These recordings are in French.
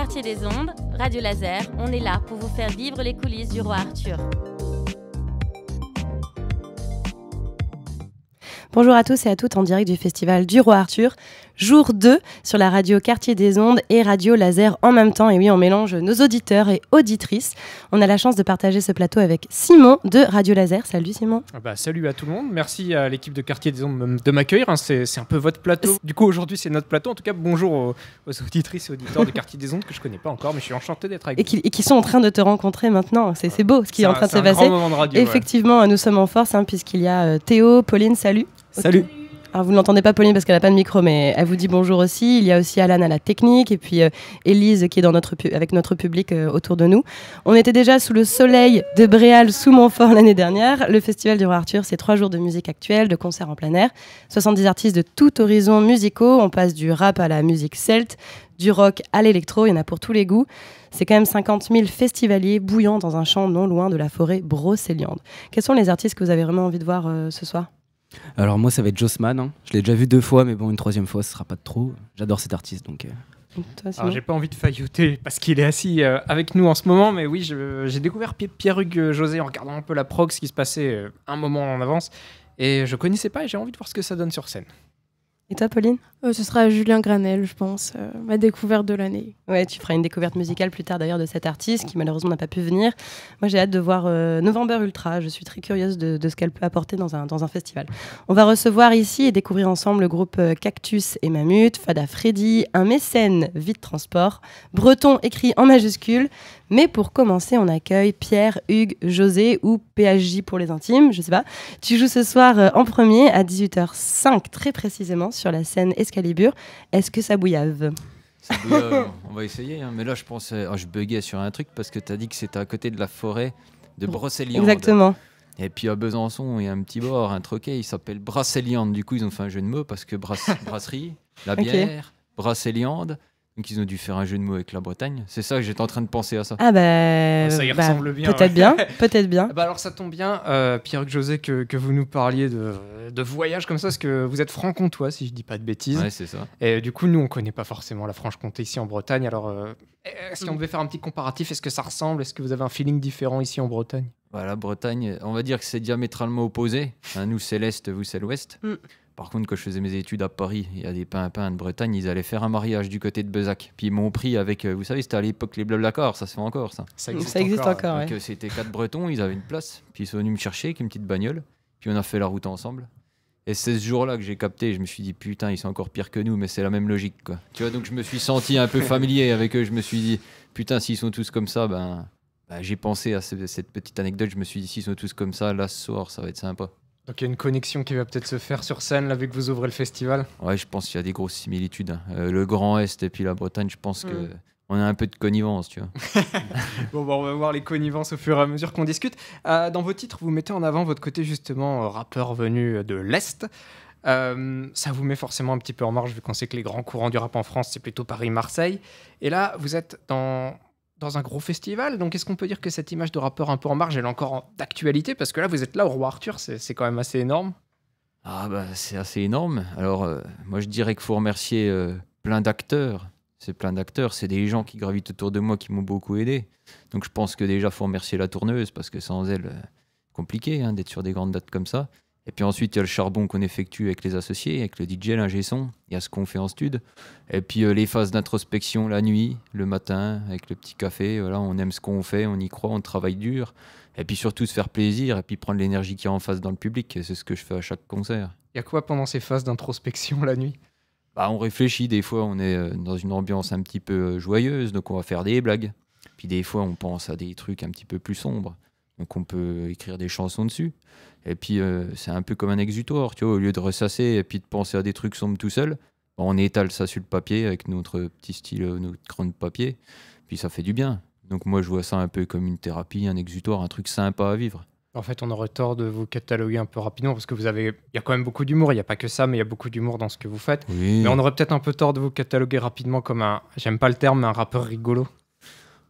Quartier des Ondes, Radio Laser, on est là pour vous faire vivre les coulisses du roi Arthur. Bonjour à tous et à toutes en direct du Festival du Roi Arthur, jour 2 sur la radio Quartier des Ondes et Radio Laser en même temps. Et oui, on mélange nos auditeurs et auditrices. On a la chance de partager ce plateau avec Simon de Radio Laser. Salut Simon. Salut à tout le monde. Merci à l'équipe de Quartier des Ondes de m'accueillir. C'est un peu votre plateau. Du coup, aujourd'hui, c'est notre plateau. En tout cas, bonjour aux auditrices et auditeurs de Quartier des Ondes que je ne connais pas encore, mais je suis enchanté d'être avec vous. Et qui sont en train de te rencontrer maintenant. C'est beau ce qui est en train de se passer. C'est un grand moment de radio. Effectivement, nous sommes en force puisqu'il y a Théo, Pauline, salut. Salut. Alors vous ne l'entendez pas Pauline parce qu'elle n'a pas de micro, mais elle vous dit bonjour aussi. Il y a aussi Alan à la technique et puis Élise qui est avec notre public autour de nous. On était déjà sous le soleil de Bréal sous Montfort l'année dernière. Le Festival du Roi Arthur, c'est 3 jours de musique actuelle, de concerts en plein air. 70 artistes de tout horizon musicaux. On passe du rap à la musique celte, du rock à l'électro. Il y en a pour tous les goûts. C'est quand même 50 000 festivaliers bouillant dans un champ non loin de la forêt brocéliande. Quels sont les artistes que vous avez vraiment envie de voir ce soir ? Alors moi ça va être Jossman, Je l'ai déjà vu 2 fois mais bon une 3e fois ce sera pas de trop. J'adore cet artiste donc. Alors j'ai pas envie de failloter parce qu'il est assis avec nous en ce moment, mais oui j'ai découvert Pierre-Hugues José en regardant un peu la prog, ce qui se passait un moment en avance, et je connaissais pas et j'ai envie de voir ce que ça donne sur scène. Et toi Pauline ? Ce sera Julien Granel, je pense, ma découverte de l'année. Ouais, tu feras une découverte musicale plus tard d'ailleurs de cet artiste qui malheureusement n'a pas pu venir. Moi j'ai hâte de voir November Ultra, je suis très curieuse de ce qu'elle peut apporter dans un festival. On va recevoir ici et découvrir ensemble le groupe Cactus et Mammut, Fada Freddy, un mécène Vite Transport, Breton écrit en majuscule. Mais pour commencer, on accueille Pierre-Hugues José ou PHJ pour les intimes, je sais pas. Tu joues ce soir en premier à 18h05 très précisément sur la scène Excalibur. Est-ce que ça bouillave ? Ça bouillave, on va essayer. Mais là, je pense, je buguais sur un truc parce que tu as dit que c'était à côté de la forêt de Brocéliande. Exactement. Et puis à Besançon, il y a un petit bar, un troquet, il s'appelle Bracéliande. Du coup, ils ont fait un jeu de mots parce que brasserie, la bière, Bracéliande. Donc ils ont dû faire un jeu de mots avec la Bretagne. C'est ça que j'étais en train de penser à ça. Ah ça y ressemble bien. Peut-être bien, peut-être bien. Alors ça tombe bien, Pierre-Hugues José, que vous nous parliez de voyage comme ça, parce que vous êtes franc-comtois, si je dis pas de bêtises. Ouais, c'est ça. Et du coup, nous, on connaît pas forcément la Franche-Comté ici en Bretagne. Alors, est-ce qu'on devait faire un petit comparatif ? Est-ce que ça ressemble ? Est-ce que vous avez un feeling différent ici en Bretagne ? La Bretagne, on va dire que c'est diamétralement opposé. Nous, c'est l'Est, vous, c'est l'Ouest. Par contre, quand je faisais mes études à Paris, il y a des pimpins de Bretagne, ils allaient faire un mariage du côté de Bezac. Puis ils m'ont pris avec, vous savez, c'était à l'époque les Blablacar, ça se fait encore, ça. Ça existe encore, ouais. Donc c'était 4 Bretons, ils avaient une place. Puis ils sont venus me chercher avec une petite bagnole. Puis on a fait la route ensemble. Et c'est ce jour-là que j'ai capté, je me suis dit, putain, ils sont encore pires que nous, mais c'est la même logique, quoi. Tu vois, donc je me suis senti un peu familier avec eux. Je me suis dit, putain, s'ils sont tous comme ça, j'ai pensé à cette petite anecdote. Je me suis dit, s'ils sont tous comme ça, là, ce soir, ça va être sympa. Donc il y a une connexion qui va peut-être se faire sur scène là, vu que vous ouvrez le festival. Ouais, je pense qu'il y a des grosses similitudes. Le Grand Est et puis la Bretagne, je pense qu'on a un peu de connivence, tu vois. Bon, on va voir les connivences au fur et à mesure qu'on discute. Dans vos titres, vous mettez en avant votre côté justement rappeur venu de l'Est. Ça vous met forcément un petit peu en marge vu qu'on sait que les grands courants du rap en France, c'est plutôt Paris-Marseille. Et là, vous êtes dans un gros festival, donc est-ce qu'on peut dire que cette image de rappeur un peu en marge, elle est encore d'actualité ? Parce que là, vous êtes là au Roi Arthur, c'est quand même assez énorme. C'est assez énorme. Alors, moi, je dirais qu'il faut remercier plein d'acteurs. C'est des gens qui gravitent autour de moi qui m'ont beaucoup aidé. Donc, je pense que déjà, il faut remercier la tourneuse, parce que sans elle, compliqué d'être sur des grandes dates comme ça. Et puis ensuite, il y a le charbon qu'on effectue avec les associés, avec le DJ, l'ingé son. Il y a ce qu'on fait en stud. Et puis les phases d'introspection la nuit, le matin, avec le petit café. Voilà, on aime ce qu'on fait, on y croit, on travaille dur. Et puis surtout se faire plaisir et puis prendre l'énergie qu'il y a en face dans le public. Et c'est ce que je fais à chaque concert. Il y a quoi pendant ces phases d'introspection la nuit ? On réfléchit. Des fois, on est dans une ambiance un petit peu joyeuse, donc on va faire des blagues. Puis des fois, on pense à des trucs un petit peu plus sombres. Donc on peut écrire des chansons dessus. Et puis c'est un peu comme un exutoire, tu vois, au lieu de ressasser et puis de penser à des trucs sombres tout seul, on étale ça sur le papier avec notre petit stylo, notre crayon de papier, puis ça fait du bien. Donc moi je vois ça un peu comme une thérapie, un exutoire, un truc sympa à vivre. En fait, on aurait tort de vous cataloguer un peu rapidement parce que il y a quand même beaucoup d'humour, il n'y a pas que ça, mais il y a beaucoup d'humour dans ce que vous faites. Oui. Mais on aurait peut-être un peu tort de vous cataloguer rapidement comme j'aime pas le terme, mais un rappeur rigolo.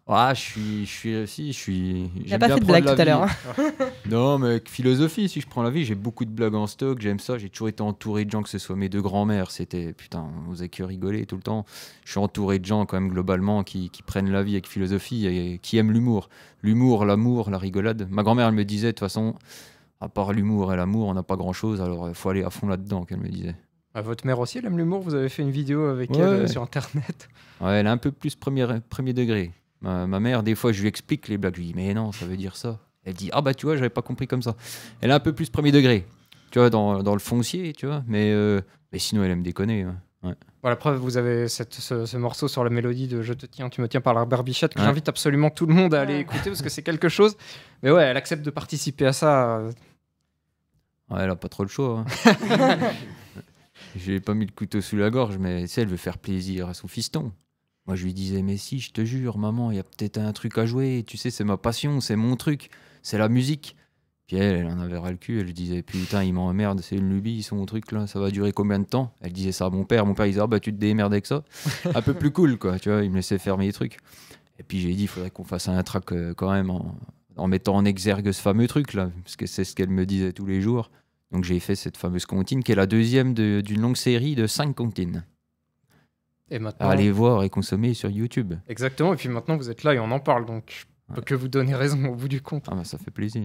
Ah, je suis. Il n'a pas fait de blague tout à l'heure. Non, mais philosophie, si je prends la vie, j'ai beaucoup de blagues en stock, j'aime ça. J'ai toujours été entouré de gens, que ce soit mes deux grands-mères, c'était putain, on faisait que rigoler tout le temps. Je suis entouré de gens, quand même, globalement, qui prennent la vie avec philosophie et qui aiment l'humour. L'humour, l'amour, la rigolade. Ma grand-mère, elle me disait, de toute façon, à part l'humour et l'amour, on n'a pas grand-chose, alors il faut aller à fond là-dedans, qu'elle me disait. Ah, votre mère aussi, elle aime l'humour. Vous avez fait une vidéo avec Ouais. elle sur Internet. Ouais, elle est un peu plus premier degré. Ma mère, des fois, je lui explique les blagues. Je lui dis, mais non, ça veut dire ça. Elle dit, ah bah tu vois, j'avais pas compris comme ça. Elle est un peu plus premier degré, tu vois, dans le foncier, tu vois. Mais sinon, elle aime déconner. Ouais. Voilà, preuve, vous avez ce morceau sur la mélodie de Je te tiens, tu me tiens par la barbichette que Ouais. j'invite absolument tout le monde à aller écouter parce que c'est quelque chose. Mais ouais, elle accepte de participer à ça. Ouais, elle a pas trop le choix. Hein. J'ai pas mis le couteau sous la gorge, mais tu sais, elle veut faire plaisir à son fiston. Moi, je lui disais, mais si, je te jure, maman, il y a peut-être un truc à jouer. Tu sais, c'est ma passion, c'est mon truc, c'est la musique. Puis elle en avait ras le cul. Elle disait, putain, il m'emmerde, c'est une lubie, son truc là, ça va durer combien de temps? Elle disait ça à mon père. Mon père, il disait, ah bah tu te démerdes avec ça. Un peu plus cool, quoi, tu vois, il me laissait faire mes trucs. Et puis j'ai dit, il faudrait qu'on fasse un track quand même en mettant en exergue ce fameux truc là, parce que c'est ce qu'elle me disait tous les jours. Donc j'ai fait cette fameuse comptine qui est la deuxième d'une longue série de 5 comptines. Et maintenant, À aller voir et consommer sur YouTube. exactement. Et puis maintenant, vous êtes là et on en parle. Donc, je peux que vous donner raison au bout du compte. Ah bah ça fait plaisir.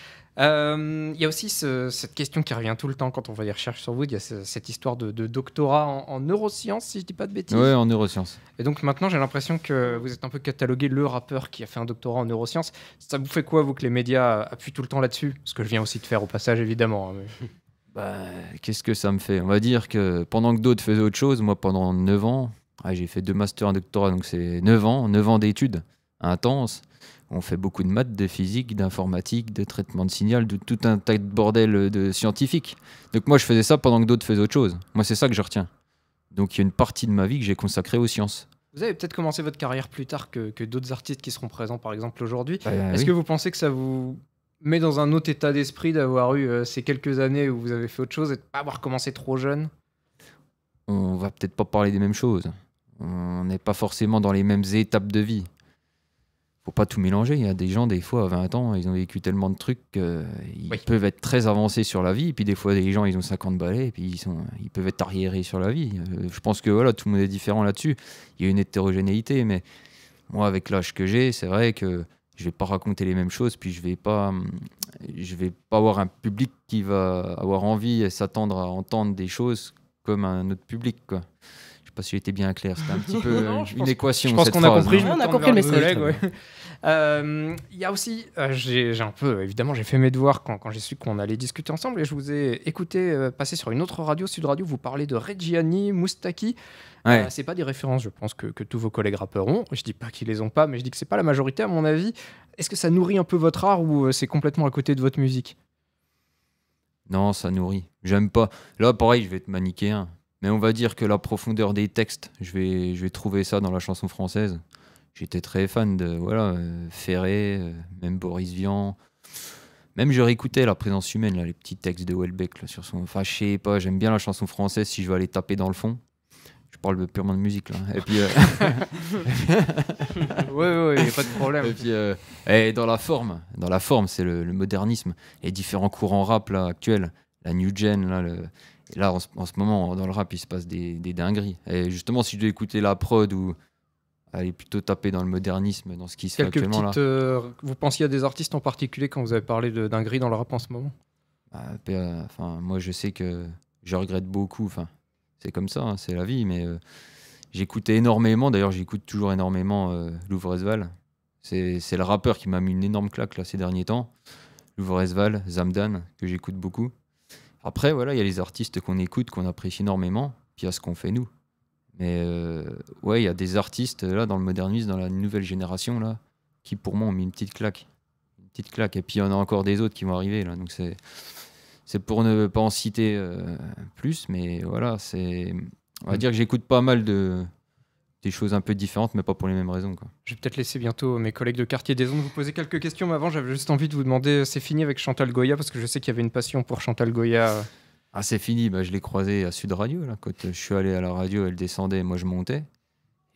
Il y a aussi cette question qui revient tout le temps quand on va des recherches sur vous. Il y a cette histoire de doctorat en neurosciences, si je dis pas de bêtises. Ouais, en neurosciences. Et donc maintenant, j'ai l'impression que vous êtes un peu catalogué le rappeur qui a fait un doctorat en neurosciences. Ça vous fait quoi, vous, que les médias appuient tout le temps là-dessus? Ce que je viens aussi de faire au passage, évidemment. Hein, mais... Bah, qu'est-ce que ça me fait? On va dire que pendant que d'autres faisaient autre chose, moi pendant 9 ans, j'ai fait 2 masters, un doctorat, donc c'est 9 ans d'études intenses. On fait beaucoup de maths, de physique, d'informatique, de traitement de signal, de tout un tas de bordel de scientifique. Donc moi je faisais ça pendant que d'autres faisaient autre chose. Moi c'est ça que je retiens. Donc il y a une partie de ma vie que j'ai consacrée aux sciences. Vous avez peut-être commencé votre carrière plus tard que d'autres artistes qui seront présents, par exemple, aujourd'hui. Bah, Est-ce oui. que vous pensez que ça vous met dans un autre état d'esprit d'avoir eu ces quelques années où vous avez fait autre chose et de pas avoir commencé trop jeune? On va peut-être pas parler des mêmes choses. On n'est pas forcément dans les mêmes étapes de vie. Faut pas tout mélanger. Il y a des gens, des fois, à 20 ans, ils ont vécu tellement de trucs qu'ils Oui. peuvent être très avancés sur la vie. Et puis des fois, des gens, ils ont 50 balais et puis ils peuvent être arriérés sur la vie. Je pense que voilà, tout le monde est différent là-dessus. Il y a une hétérogénéité, mais moi, avec l'âge que j'ai, c'est vrai que je vais pas raconter les mêmes choses, puis je vais pas avoir un public qui va avoir envie et s'attendre à entendre des choses comme un autre public, quoi. Je sais pas si j'ai été bien clair. C'était un petit peu Non, je une pense- équation. Je pense cette qu'on a phrase, compris. hein. Je me On a tourne compris vers le nos message. collègues, ouais. Il y a aussi, j'ai un peu, évidemment, j'ai fait mes devoirs quand j'ai su qu'on allait discuter ensemble et je vous ai écouté passer sur une autre radio, Sud Radio, vous parlez de Reggiani, Moustaki. Ouais. C'est pas des références, je pense, que tous vos collègues rappeurs ont. Je dis pas qu'ils les ont pas, mais je dis que c'est pas la majorité, à mon avis. Est-ce que ça nourrit un peu votre art ou c'est complètement à côté de votre musique? Non, ça nourrit. J'aime pas. Là, pareil, je vais être manichéen. Mais on va dire que la profondeur des textes, je vais trouver ça dans la chanson française. J'étais très fan de Ferré, même Boris Vian. Même je réécoutais La présence humaine, là, les petits textes de Houellebecq là, sur son. Enfin, je sais pas, j'aime bien la chanson française si je veux aller taper dans le fond. Je parle purement de musique là. Et puis, Ouais, y a pas de problème. et puis et dans la forme, c'est le modernisme. Les différents courants rap là, actuels, la new gen là, et là en ce moment dans le rap il se passe des dingueries. Et justement si je dois écouter la prod ou aller plutôt taper dans le modernisme, dans ce qui se fait Quelques actuellement petites. là. Vous pensiez à des artistes en particulier quand vous avez parlé de dinguerie dans le rap en ce moment? Enfin, moi je sais que je regrette beaucoup. Enfin, c'est comme ça, hein, c'est la vie. Mais j'écoutais énormément. D'ailleurs, j'écoute toujours énormément Louvresval. C'est le rappeur qui m'a mis une énorme claque là ces derniers temps. Louvresval, Zamdan, que j'écoute beaucoup. Après, voilà, il y a les artistes qu'on écoute, qu'on apprécie énormément, puis il y a ce qu'on fait nous. Mais ouais, il y a des artistes là dans le modernisme, dans la nouvelle génération là, qui pour moi ont mis une petite claque. Et puis il y en a encore des autres qui vont arriver là. Donc c'est pour ne pas en citer plus, mais voilà, on va dire que j'écoute pas mal des choses un peu différentes, mais pas pour les mêmes raisons, quoi. Je vais peut-être laisser bientôt mes collègues de Quartier des Ondes vous poser quelques questions, mais avant, j'avais juste envie de vous demander, c'est fini avec Chantal Goya, parce que je sais qu'il y avait une passion pour Chantal Goya. Ah, c'est fini, je l'ai croisée à Sud Radio, là, quand je suis allé à la radio, elle descendait, moi je montais.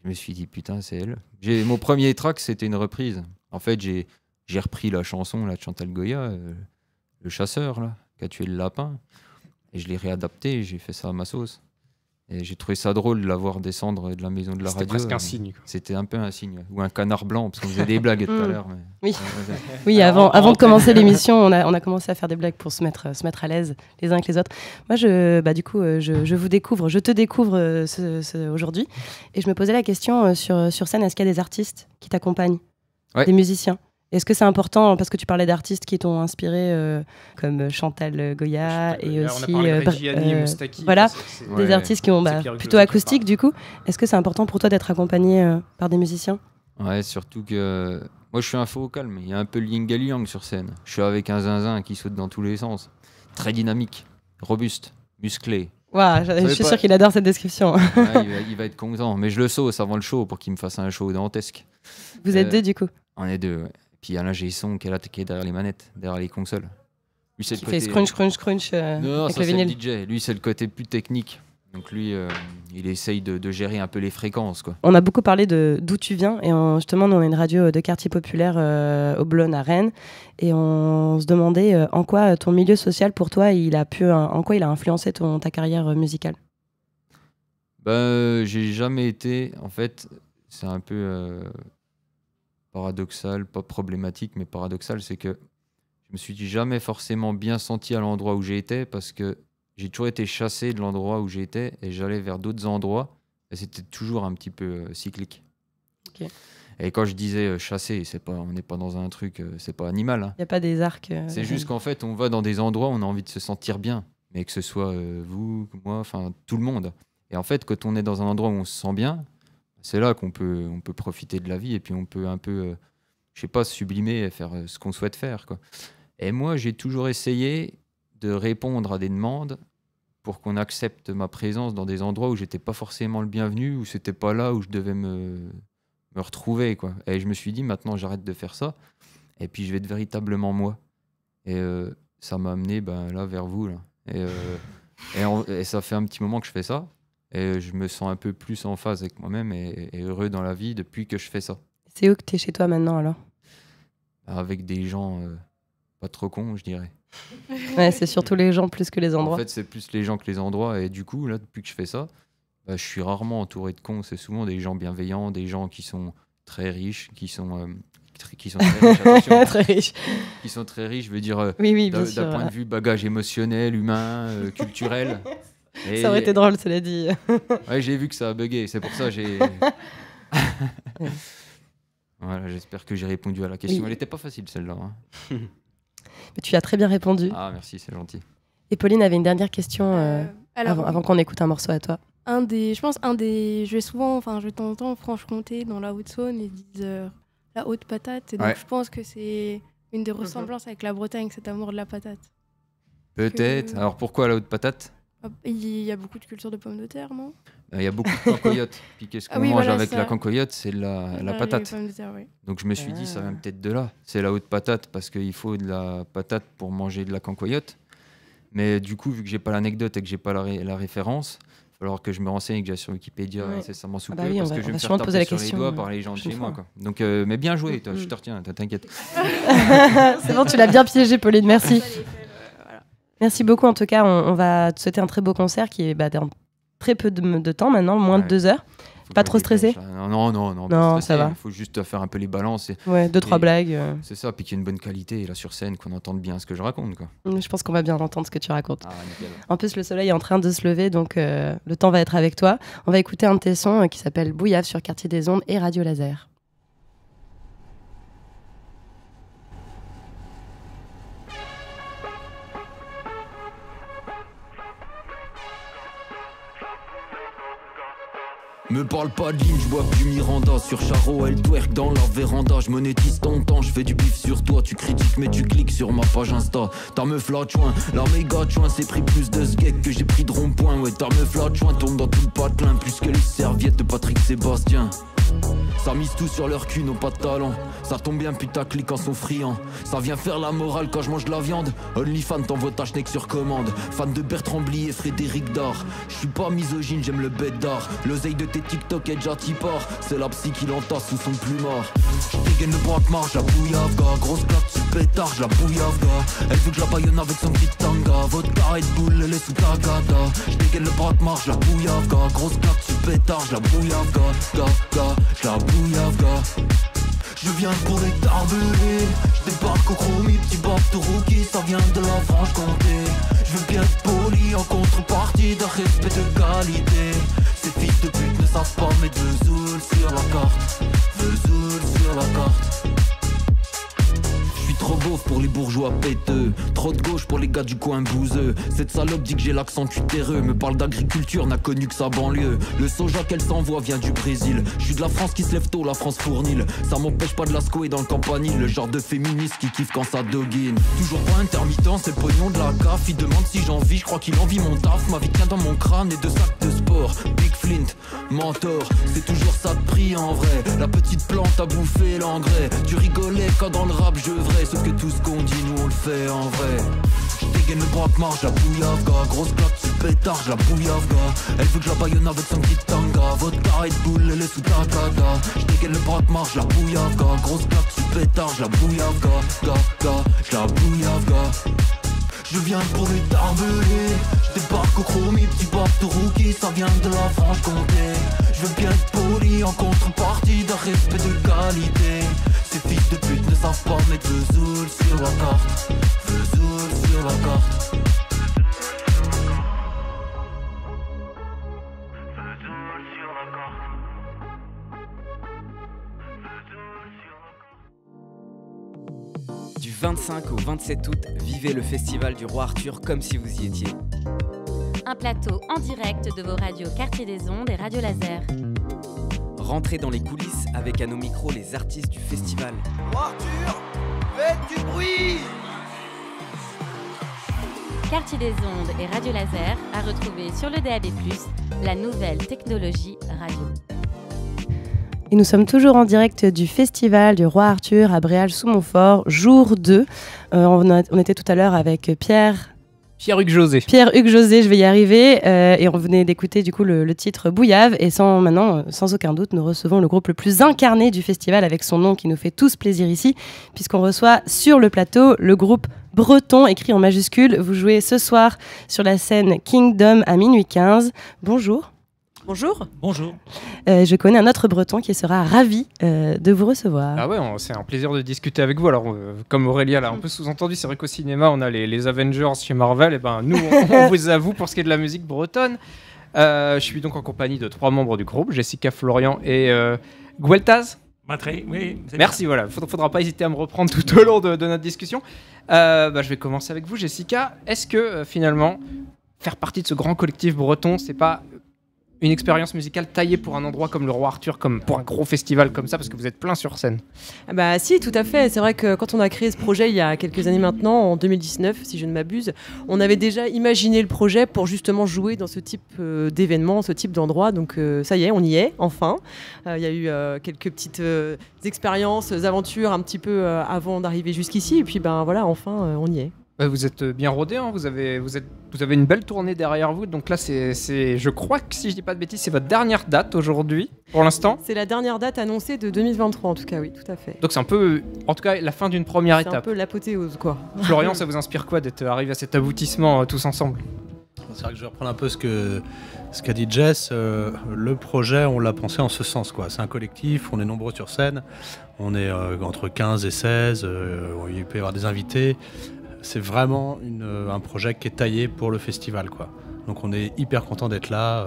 Je me suis dit, putain, c'est elle. Mon premier track, c'était une reprise. En fait, j'ai repris la chanson là, de Chantal Goya, Le chasseur, là, qui a tué le lapin. Et je l'ai réadapté et j'ai fait ça à ma sauce. Et j'ai trouvé ça drôle de la voir descendre de la maison de la radio. C'était presque un signe. Quoi. C'était un peu un signe. Ouais. Ou un canard blanc, parce qu'on faisait des blagues tout à l'heure. Mais... Oui, oui avant de commencer l'émission, on a commencé à faire des blagues pour se mettre à l'aise les uns avec les autres. Moi, je vous découvre, je te découvre aujourd'hui. Et je me posais la question sur scène, est-ce qu'il y a des artistes qui t'accompagnent, des musiciens? Est-ce que c'est important, parce que tu parlais d'artistes qui t'ont inspiré, comme Chantal Goya et aussi Moustaki, voilà, des artistes qui ont plutôt acoustique du coup. Est-ce que c'est important pour toi d'être accompagné par des musiciens? Ouais, surtout que moi je suis un faux calme, il y a un peu le yin et yang sur scène. Je suis avec un zinzin qui saute dans tous les sens, très dynamique, robuste, musclé. Wow, je suis sûr qu'il adore cette description. Ouais, il va être content, mais je le sauce avant le show pour qu'il me fasse un show dantesque. Vous êtes deux du coup? On est deux, ouais. Puis Alain Gesson qui est derrière les manettes, derrière les consoles. Lui, c'est qui fait scrunch non, avec ça, le vinyle. C'est le DJ. Lui, c'est le côté plus technique. Donc lui, il essaye de gérer un peu les fréquences, quoi. On a beaucoup parlé d'où tu viens. Et justement, nous, on est une radio de quartier populaire au Blône à Rennes. Et on se demandait en quoi ton milieu social, pour toi, en quoi il a influencé ta carrière musicale. J'ai jamais été... En fait, c'est un peu... paradoxal, pas problématique, mais paradoxal, c'est que je me suis jamais forcément bien senti à l'endroit où j'étais parce que j'ai toujours été chassé de l'endroit où j'étais et j'allais vers d'autres endroits et c'était toujours un petit peu cyclique. Okay. Et quand je disais chassé, on n'est pas dans un truc, c'est pas animal. Hein. Il n'y a pas des arcs. C'est juste qu'en fait, on va dans des endroits où on a envie de se sentir bien, mais que ce soit vous, moi, enfin tout le monde. Et en fait, quand on est dans un endroit où on se sent bien, c'est là qu'on peut profiter de la vie et puis on peut un peu, je sais pas, sublimer et faire ce qu'on souhaite faire, quoi. Et moi, j'ai toujours essayé de répondre à des demandes pour qu'on accepte ma présence dans des endroits où j'étais pas forcément le bienvenu, où c'était pas là où je devais me retrouver, quoi. Et je me suis dit, maintenant, j'arrête de faire ça et puis je vais être véritablement moi. Et ça m'a amené là vers vous, là. Et ça fait un petit moment que je fais ça. Et je me sens un peu plus en phase avec moi-même et heureux dans la vie depuis que je fais ça. C'est où que tu es chez toi maintenant alors? Avec des gens pas trop cons, je dirais. Ouais, c'est surtout les gens plus que les endroits. En fait, c'est plus les gens que les endroits. Et du coup, là, depuis que je fais ça, je suis rarement entouré de cons. C'est souvent des gens bienveillants, des gens qui sont très riches, qui sont très riches, attention. Très riches. Qui sont très riches, je veux dire, oui, d'un point de vue bagage émotionnel, humain, culturel. Et ça aurait été drôle, cela dit. Ouais, j'ai vu que ça a bugué, c'est pour ça que j'ai... Voilà, j'espère que j'ai répondu à la question. Oui. Elle n'était pas facile, celle-là. Hein. Mais tu as très bien répondu. Ah, merci, c'est gentil. Et Pauline avait une dernière question avant qu'on écoute un morceau à toi. Je vais souvent, je vais de temps en temps en Franche-Comté, dans la Haute-Saône, ils disent la haute patate. Et donc, je pense que c'est une des ressemblances avec la Bretagne, cet amour de la patate. Peut-être. Alors, pourquoi la haute patate? Il y a beaucoup de culture de pommes de terre, non? Il y a beaucoup de cancoyotes. Puis qu'est-ce qu'on mange avec la cancoyote? C'est la patate. Les pommes de terre, oui. Donc je me suis dit, ça vient peut-être de là. C'est la haute patate parce qu'il faut de la patate pour manger de la cancoyote. Mais du coup, vu que j'ai pas l'anecdote et que j'ai pas la référence, il va falloir que je me renseigne et que j'aille sur Wikipédia incessamment sous peu, parce que je vais me faire taper sur les doigts par les gens de chez moi, quoi. Donc, mais bien joué, toi, je te retiens, t'inquiète. C'est bon, tu l'as bien piégé, Pauline, merci. Merci beaucoup, en tout cas, on va te souhaiter un très beau concert qui est dans très peu de temps maintenant, moins de 2 heures. Pas trop stressé? Non, ça va. Il faut juste faire un peu les balances. Ouais, 2-3 blagues. C'est ça, puis qu'il y ait une bonne qualité là sur scène, qu'on entende bien ce que je raconte, quoi. Je pense qu'on va bien entendre ce que tu racontes. Ah, nickel. En plus, le soleil est en train de se lever, donc le temps va être avec toi. On va écouter un de tes sons qui s'appelle Bouillave sur Quartier des Ondes et Radio Laser. Me parle pas de ligne, j'bois plus Miranda. Sur Charo, elle twerk dans la véranda. J'monétise ton temps, j'fais du bif sur toi. Tu critiques mais tu cliques sur ma page Insta. Ta meuf la joint, la méga joint. C'est pris plus de sgeg que j'ai pris de rond-point. Ouais, ta meuf la joint, tourne dans tout le patelin. Plus que les serviettes de Patrick Sébastien. Ça mise tout sur leur cul, n'ont pas de talent. Ça tombe bien, putaclic en sont friands. Ça vient faire la morale quand je mange de la viande. OnlyFans t'envoie ta schneck sur commande. Fan de Bertrand Blier et Frédéric Dard. Je suis pas misogyne, j'aime le bête d'art. L'oseille de tes TikTok est déjà tipor. C'est la psy qui l'entasse sous son plumard. J'dégaine le bras de marche, la bouillave, gars. Grosse claque, tu pétard, la bouillave, gars. Elle veut que je la baïonne avec son petit tanga. Vodka Red Bull, elle est sous ta gada. J'dégaine le bras de marche, la bouillave, gars. Grosse claque, tu pétard, la bouillave, gars. La bouillave, gars. Je viens pour les tarbelés. Je débarque au chromie, petit baf de rookie. Ça vient de la Franche-Comté. Je veux bien être poli en contrepartie d'un respect de qualité. Ces fils de pute ne savent pas mettre Vesoul sur la carte. Vesoul sur la carte. Trop beauf pour les bourgeois péteux. Trop de gauche pour les gars du coin bouseux. Cette salope dit que j'ai l'accent tutéreux. Me parle d'agriculture, n'a connu que sa banlieue. Le soja qu'elle s'envoie vient du Brésil. Je suis de la France qui se lève tôt, la France fournile. Ça m'empêche pas de lasco et dans le campanile. Le genre de féministe qui kiffe quand ça doguine. Toujours pas intermittent, c'est le pognon de la CAF. Il demande si j'en vis, je crois qu'il envie mon taf. Ma vie tient dans mon crâne et 2 sacs de sport. Big Flint, mentor, c'est toujours ça de prix en vrai. La petite plante a bouffé l'engrais. Tu rigolais quand dans le rap je vrai. Sauf que tout ce qu'on dit, nous on le fait en vrai. J'dégaine le bras de marche, la bouillave, gars. Grosse claque, tu pétard, la bouillave, gars. Elle veut que je la baïonne avec son petit tanga. Vodka Red Bull, elle est sous ta gada. J'dégaine le bras de marche, la bouillave, gars. Grosse claque, tu pétard, la bouillave, gars. La bouillave, gars. Je viens pour les tarbelés. Je débarque au chromie, petit baf de rookie. Ça vient de la Franche-Comté. Je veux bien être poli en contrepartie d'un respect de qualité. Ces fils de pute ne savent pas mettre Vesoul sur la carte. Vesoul sur la carte. Du 25 au 27 août, vivez le festival du Roi Arthur comme si vous y étiez. Un plateau en direct de vos radios Quartier des Ondes et Radio Laser. Rentrez dans les coulisses avec à nos micros les artistes du festival. Roi Arthur, faites du bruit! Quartier des Ondes et Radio Laser à retrouver sur le DAB+, la nouvelle technologie radio. Et nous sommes toujours en direct du festival du Roi Arthur à Bréal-sous-Montfort, jour 2. On était tout à l'heure avec Pierre-Hugues José, je vais y arriver. Et on venait d'écouter du coup le titre Bouillave. Et sans aucun doute, nous recevons le groupe le plus incarné du festival avec son nom qui nous fait tous plaisir ici, puisqu'on reçoit sur le plateau le groupe Breton, écrit en majuscule. Vous jouez ce soir sur la scène Kingdom à minuit 15. Bonjour. Bonjour. Bonjour. Je connais un autre breton qui sera ravi de vous recevoir. Ah ouais, c'est un plaisir de discuter avec vous. Alors, comme Aurélia l'a un peu sous-entendu, c'est vrai qu'au cinéma, on a les Avengers chez Marvel. Et ben nous, on vous avoue pour ce qui est de la musique bretonne. Je suis donc en compagnie de 3 membres du groupe, Jessica, Florian et Gueltaz. Oui, merci, voilà. Faudra pas hésiter à me reprendre tout au long de notre discussion. Je vais commencer avec vous, Jessica. Est-ce que finalement, faire partie de ce grand collectif breton, c'est pas une expérience musicale taillée pour un endroit comme le Roi Arthur, comme pour un gros festival comme ça, parce que vous êtes plein sur scène? Bah si, tout à fait. C'est vrai que quand on a créé ce projet il y a quelques années maintenant, en 2019, si je ne m'abuse, on avait déjà imaginé le projet pour justement jouer dans ce type d'événement, ce type d'endroit. Donc ça y est, on y est, enfin. Il y a eu quelques petites expériences, aventures un petit peu avant d'arriver jusqu'ici. Et puis ben voilà, enfin, on y est. Vous êtes bien rodé, hein, vous avez une belle tournée derrière vous, donc là je crois que si je dis pas de bêtises, c'est votre dernière date aujourd'hui, pour l'instant. C'est la dernière date annoncée de 2023 en tout cas, oui, tout à fait. Donc c'est un peu, en tout cas, la fin d'une première étape. C'est un peu l'apothéose, quoi. Florian, ça vous inspire quoi d'être arrivé à cet aboutissement tous ensemble? C'est vrai que je vais reprendre un peu ce qu'a dit Jess. Le projet, on l'a pensé en ce sens, quoi. C'est un collectif, on est nombreux sur scène, on est entre 15 et 16, il peut y avoir des invités. C'est vraiment un projet qui est taillé pour le festival, quoi. Donc on est hyper content d'être là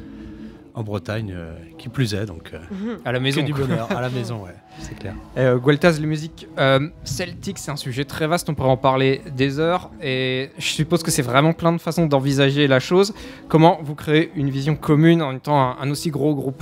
en Bretagne, qui plus est. Donc à la maison, que du bonheur, à la maison, ouais, c'est clair. Gueltaz, les musiques celtiques, c'est un sujet très vaste, on pourrait en parler des heures. Et je suppose que c'est vraiment plein de façons d'envisager la chose. Comment vous créez une vision commune en étant un aussi gros groupe?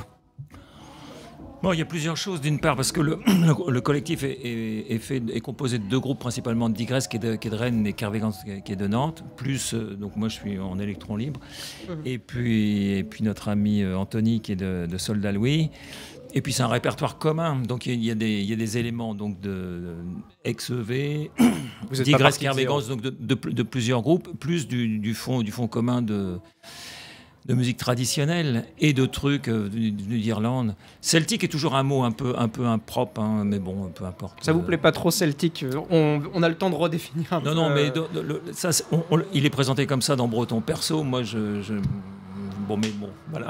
Bon, il y a plusieurs choses. D'une part, parce que le collectif est composé de 2 groupes, principalement de Digresse, qui est de Rennes, et Kervégans, qui est de Nantes. Plus, donc moi, je suis en électron libre. Et puis notre ami Anthony, qui est de Soldat Louis. Et puis c'est un répertoire commun, donc il y a des éléments donc de ex-EV, Digress, Kervegans, donc de plusieurs groupes, plus du fond commun de musique traditionnelle et de trucs d'Irlande. Celtique est toujours un mot un peu impropre, hein, mais bon, peu importe. Ça vous plaît pas trop celtique? On a le temps de redéfinir un peu. Non, mais il est présenté comme ça dans Breton. Perso, moi, bon, voilà.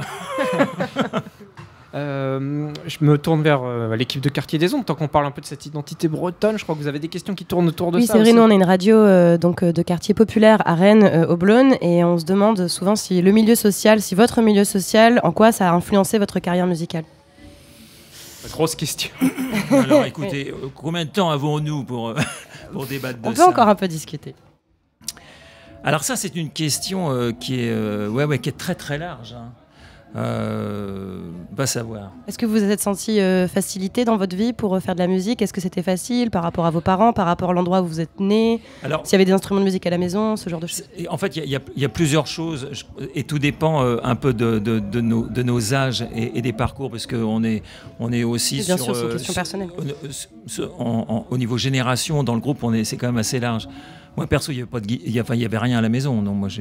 Je me tourne vers l'équipe de Quartier des Ondes, tant qu'on parle un peu de cette identité bretonne. Je crois que vous avez des questions qui tournent autour de ça. Oui, c'est vrai, nous on est une radio de quartier populaire à Rennes, au Blône, et on se demande souvent si votre milieu social, en quoi ça a influencé votre carrière musicale. Grosse question. Alors écoutez, combien de temps avons-nous pour débattre de ça? On peut encore un peu discuter. Alors ça, c'est une question qui est très très large, hein. Va savoir. Est-ce que vous vous êtes senti facilité dans votre vie pour faire de la musique? Est-ce que c'était facile par rapport à vos parents, par rapport à l'endroit où vous êtes né? S'il y avait des instruments de musique à la maison, ce genre de choses? En fait, il y a plusieurs choses et tout dépend un peu de nos âges et des parcours, parce qu'on est aussi bien sûr, c'est une question personnelle. Au niveau génération, dans le groupe, c'est quand même assez large. Moi, perso, il n'y avait rien à la maison. Donc, moi,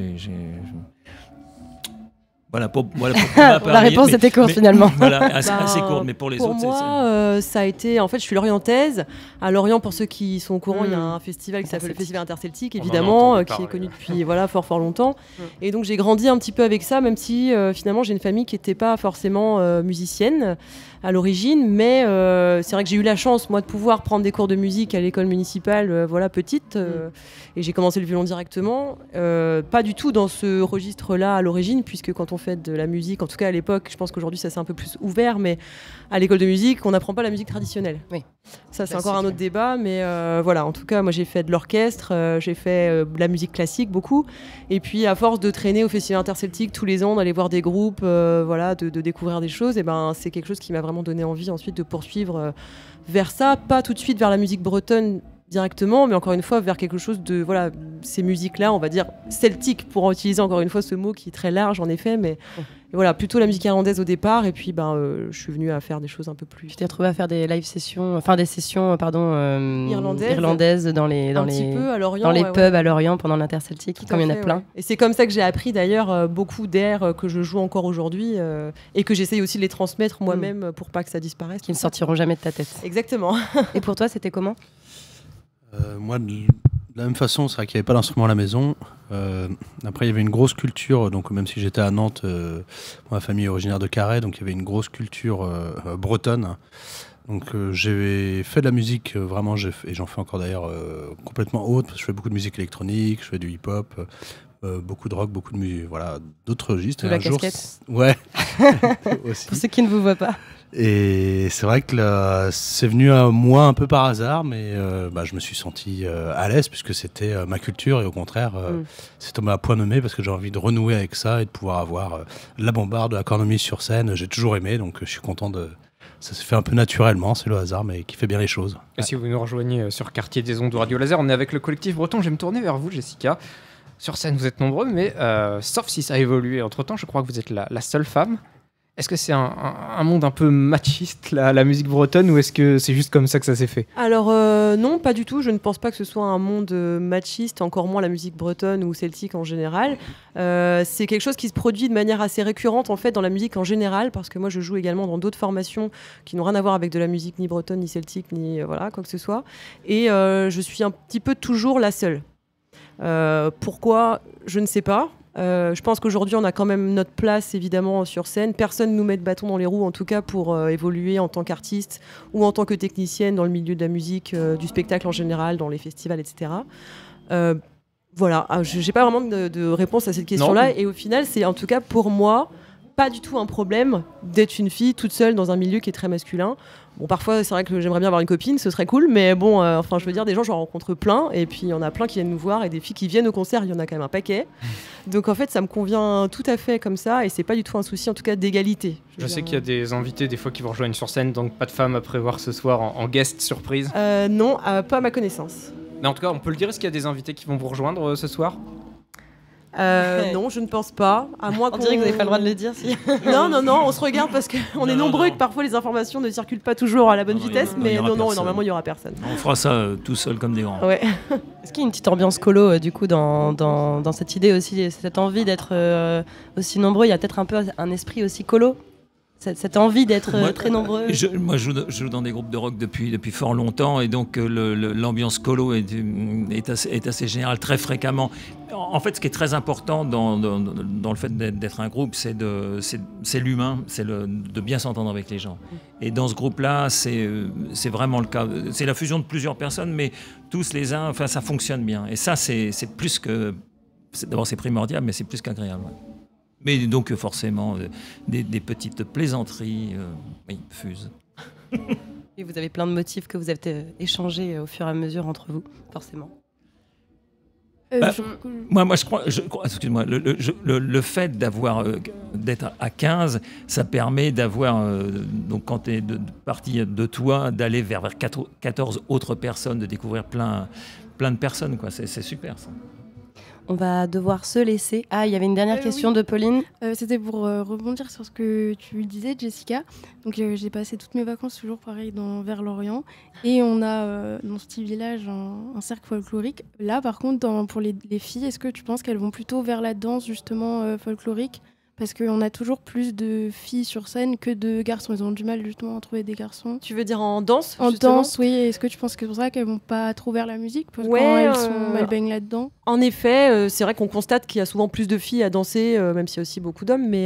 Voilà, pour la réponse était courte finalement. Voilà, assez courte, mais pour les autres, pour moi, ça a été. En fait, je suis lorientaise. À Lorient, pour ceux qui sont au courant, il y a un festival qui s'appelle le Festival Interceltique, évidemment, qui est connu depuis fort longtemps. Et donc, j'ai grandi un petit peu avec ça, même si finalement, j'ai une famille qui n'était pas forcément musicienne à l'origine, mais c'est vrai que j'ai eu la chance, moi, de pouvoir prendre des cours de musique à l'école municipale, petite, et j'ai commencé le violon directement, pas du tout dans ce registre-là à l'origine, puisque quand on fait de la musique, en tout cas à l'époque, je pense qu'aujourd'hui ça c'est un peu plus ouvert, mais à l'école de musique, on n'apprend pas la musique traditionnelle. Oui. Ça c'est encore un autre débat, mais voilà, en tout cas, moi j'ai fait de l'orchestre, j'ai fait de la musique classique beaucoup, et puis à force de traîner au Festival Interceltique tous les ans, d'aller voir des groupes, de découvrir des choses, et c'est quelque chose qui m'a vraiment donné envie ensuite de poursuivre vers ça, pas tout de suite vers la musique bretonne directement, mais encore une fois vers quelque chose de ces musiques-là, on va dire celtique, pour utiliser encore une fois ce mot qui est très large en effet, mais voilà, plutôt la musique irlandaise au départ, et puis je suis venue à faire des choses un peu plus. Tu t'es retrouvée à faire des live sessions, des sessions irlandaises dans les pubs à Lorient pendant l'Interceltique, comme il y en a plein. Ouais. Et c'est comme ça que j'ai appris d'ailleurs beaucoup d'airs que je joue encore aujourd'hui et que j'essaye aussi de les transmettre moi-même pour pas que ça disparaisse. Qui ne sortiront jamais de ta tête. Exactement. Et pour toi, c'était comment? Moi, de la même façon, c'est vrai qu'il n'y avait pas d'instrument à la maison. Après, il y avait une grosse culture, donc même si j'étais à Nantes, ma famille est originaire de Carhaix, donc il y avait une grosse culture bretonne. Donc j'ai fait de la musique vraiment, et j'en fais encore d'ailleurs complètement haute, parce que je fais beaucoup de musique électronique, je fais du hip-hop, beaucoup de rock, beaucoup de musique, voilà, d'autres registres. De la casquette. Ouais. Aussi. Pour ceux qui ne vous voient pas. Et c'est vrai que c'est venu à moi un peu par hasard, mais je me suis senti à l'aise puisque c'était ma culture, et au contraire, c'est tombé à point nommé parce que j'ai envie de renouer avec ça et de pouvoir avoir la bombarde, la cornemuse sur scène. J'ai toujours aimé, donc je suis content ça se fait un peu naturellement, c'est le hasard, mais qui fait bien les choses. Et si vous nous rejoignez sur Quartier des Ondes ou Radio Laser, on est avec le collectif breton. Je vais me tourner vers vous, Jessica. Sur scène, vous êtes nombreux, mais sauf si ça a évolué entre-temps, je crois que vous êtes la seule femme. Est-ce que c'est un monde un peu machiste, la musique bretonne, ou est-ce que c'est juste comme ça que ça s'est fait? Alors non, pas du tout. Je ne pense pas que ce soit un monde machiste, encore moins la musique bretonne ou celtique en général. C'est quelque chose qui se produit de manière assez récurrente en fait dans la musique en général, parce que moi je joue également dans d'autres formations qui n'ont rien à voir avec de la musique ni bretonne, ni celtique, ni quoi que ce soit. Et je suis un petit peu toujours la seule. Pourquoi? Je ne sais pas. Je pense qu'aujourd'hui on a quand même notre place évidemment sur scène. Personne ne nous met de bâton dans les roues en tout cas pour évoluer en tant qu'artiste ou en tant que technicienne dans le milieu de la musique, du spectacle en général, dans les festivals, etc. Voilà, j'ai pas vraiment de réponse à cette question-là. Et au final c'est en tout cas pour moi pas du tout un problème d'être une fille toute seule dans un milieu qui est très masculin. Bon, parfois, c'est vrai que j'aimerais bien avoir une copine, ce serait cool, mais bon, je veux dire, des gens, j'en rencontre plein, et puis il y en a plein qui viennent nous voir, et des filles qui viennent au concert, il y en a quand même un paquet. Donc en fait, ça me convient tout à fait comme ça, et c'est pas du tout un souci, en tout cas, d'égalité. Je sais qu'il y a des invités, des fois, qui vous rejoignent sur scène, donc pas de femmes à prévoir ce soir en guest surprise. Non, pas à ma connaissance. Mais en tout cas, on peut le dire, est-ce qu'il y a des invités qui vont vous rejoindre ce soir? Non, je ne pense pas. À moins on dirait que vous n'avez pas le droit de le dire. Si. Non, on se regarde parce qu'on est nombreux et que parfois les informations ne circulent pas toujours à la bonne vitesse, mais normalement il n'y aura personne. On fera ça tout seul comme des grands. Ouais. Est-ce qu'il y a une petite ambiance colo du coup dans cette idée aussi, cette envie d'être aussi nombreux? Il y a peut-être un peu un esprit aussi colo, cette envie d'être très nombreux. Moi, je joue dans des groupes de rock depuis fort longtemps, et donc l'ambiance colo est assez générale, très fréquemment. En fait, ce qui est très important dans le fait d'être un groupe, c'est l'humain, c'est de bien s'entendre avec les gens. Et dans ce groupe-là, c'est vraiment le cas. C'est la fusion de plusieurs personnes, mais tous les uns, enfin, ça fonctionne bien. Et ça, c'est plus que... D'abord, c'est primordial, mais c'est plus qu'agréable. Ouais. Mais donc forcément, des petites plaisanteries fusent. Et vous avez plein de motifs que vous avez échangés au fur et à mesure entre vous, forcément. Moi, je crois, excuse-moi, le fait d'être à 15, ça permet d'avoir, donc quand tu es parti de toi, d'aller vers 14 autres personnes, de découvrir plein de personnes, quoi. C'est super, ça. On va devoir se laisser. Ah, il y avait une dernière question de Pauline. C'était pour rebondir sur ce que tu disais, Jessica. Donc, j'ai passé toutes mes vacances toujours pareil vers l'Orient. Et on a dans ce petit village un cercle folklorique. Là, par contre, pour les filles, est-ce que tu penses qu'elles vont plutôt vers la danse justement folklorique? Parce qu'on a toujours plus de filles sur scène que de garçons. Ils ont du mal justement à trouver des garçons. Tu veux dire en danse? En danse, oui. Est-ce que tu penses que c'est pour ça qu'elles vont pas trop vers la musique? Parce qu'elles baignent là-dedans. En effet, c'est vrai qu'on constate qu'il y a souvent plus de filles à danser, même s'il y a aussi beaucoup d'hommes. Mais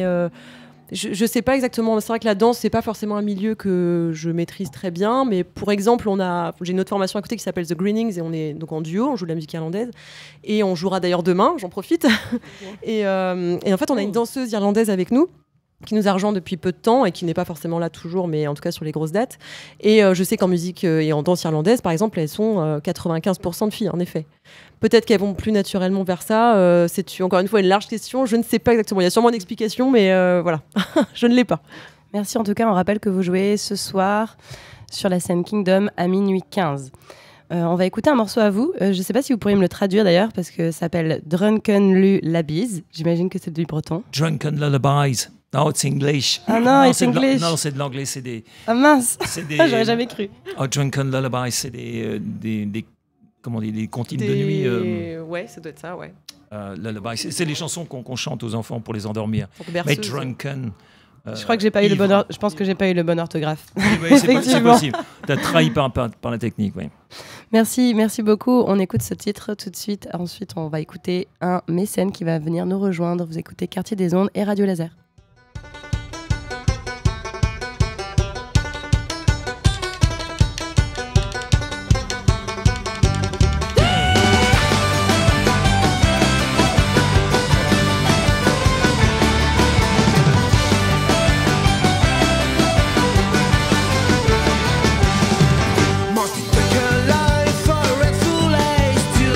je sais pas exactement. C'est vrai que la danse, c'est pas forcément un milieu que je maîtrise très bien. Mais pour exemple, j'ai une autre formation à côté qui s'appelle The Greenings et on est donc en duo, on joue de la musique irlandaise. Et on jouera d'ailleurs demain, j'en profite. Et en fait, on a une danseuse irlandaise avec nous qui nous a rejoint depuis peu de temps et qui n'est pas forcément là toujours, mais en tout cas sur les grosses dates. Et je sais qu'en musique et en danse irlandaise, par exemple, elles sont 95% de filles, en effet. Peut-être qu'elles vont plus naturellement vers ça. C'est encore une fois une large question. Je ne sais pas exactement. Il y a sûrement une explication, mais voilà, je ne l'ai pas. Merci en tout cas. On rappelle que vous jouez ce soir sur la scène Kingdom à minuit 15. On va écouter un morceau à vous. Je ne sais pas si vous pourriez me le traduire d'ailleurs, parce que ça s'appelle Drunken Lullabies. J'imagine que c'est du breton. Drunken Lullabies. Non, c'est English. Ah non, c'est English. Non, c'est de l'anglais. C'est des. Ah mince. J'aurais jamais cru. Drunken Lullabies, c'est des comment on dit, des comptines de nuit. Ouais, ça doit être ça, ouais. Lullabies, c'est les chansons qu'on chante aux enfants pour les endormir. Mais Drunken. Je crois que j'ai pas eu le bon. Je pense que j'ai pas eu le bon orthographe. Oui, c'est possible. T'as trahi par la technique, oui. Merci beaucoup. On écoute ce titre tout de suite. Ensuite, on va écouter un mécène qui va venir nous rejoindre. Vous écoutez Quartier des Ondes et Radio Laser.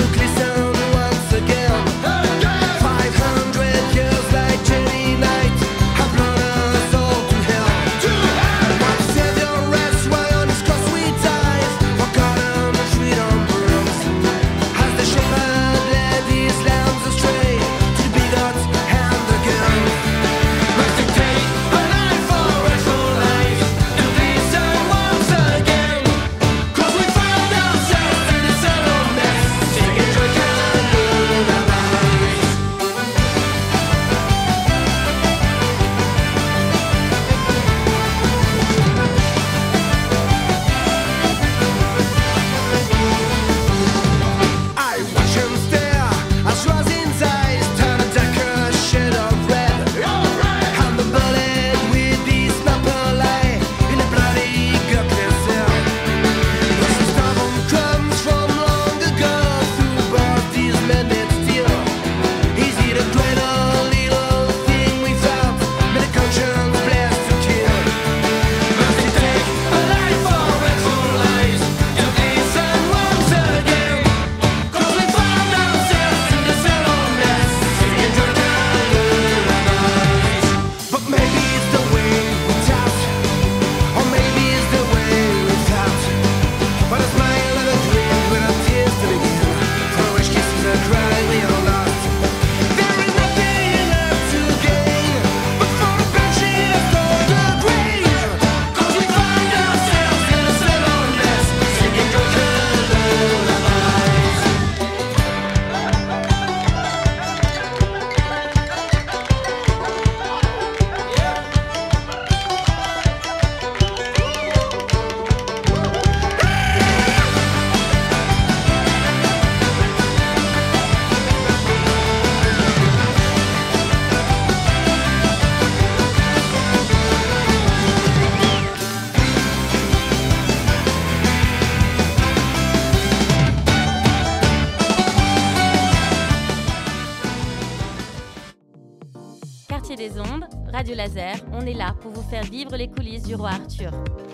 Night Radio Laser, on est là pour vous faire vivre les coulisses du roi Arthur.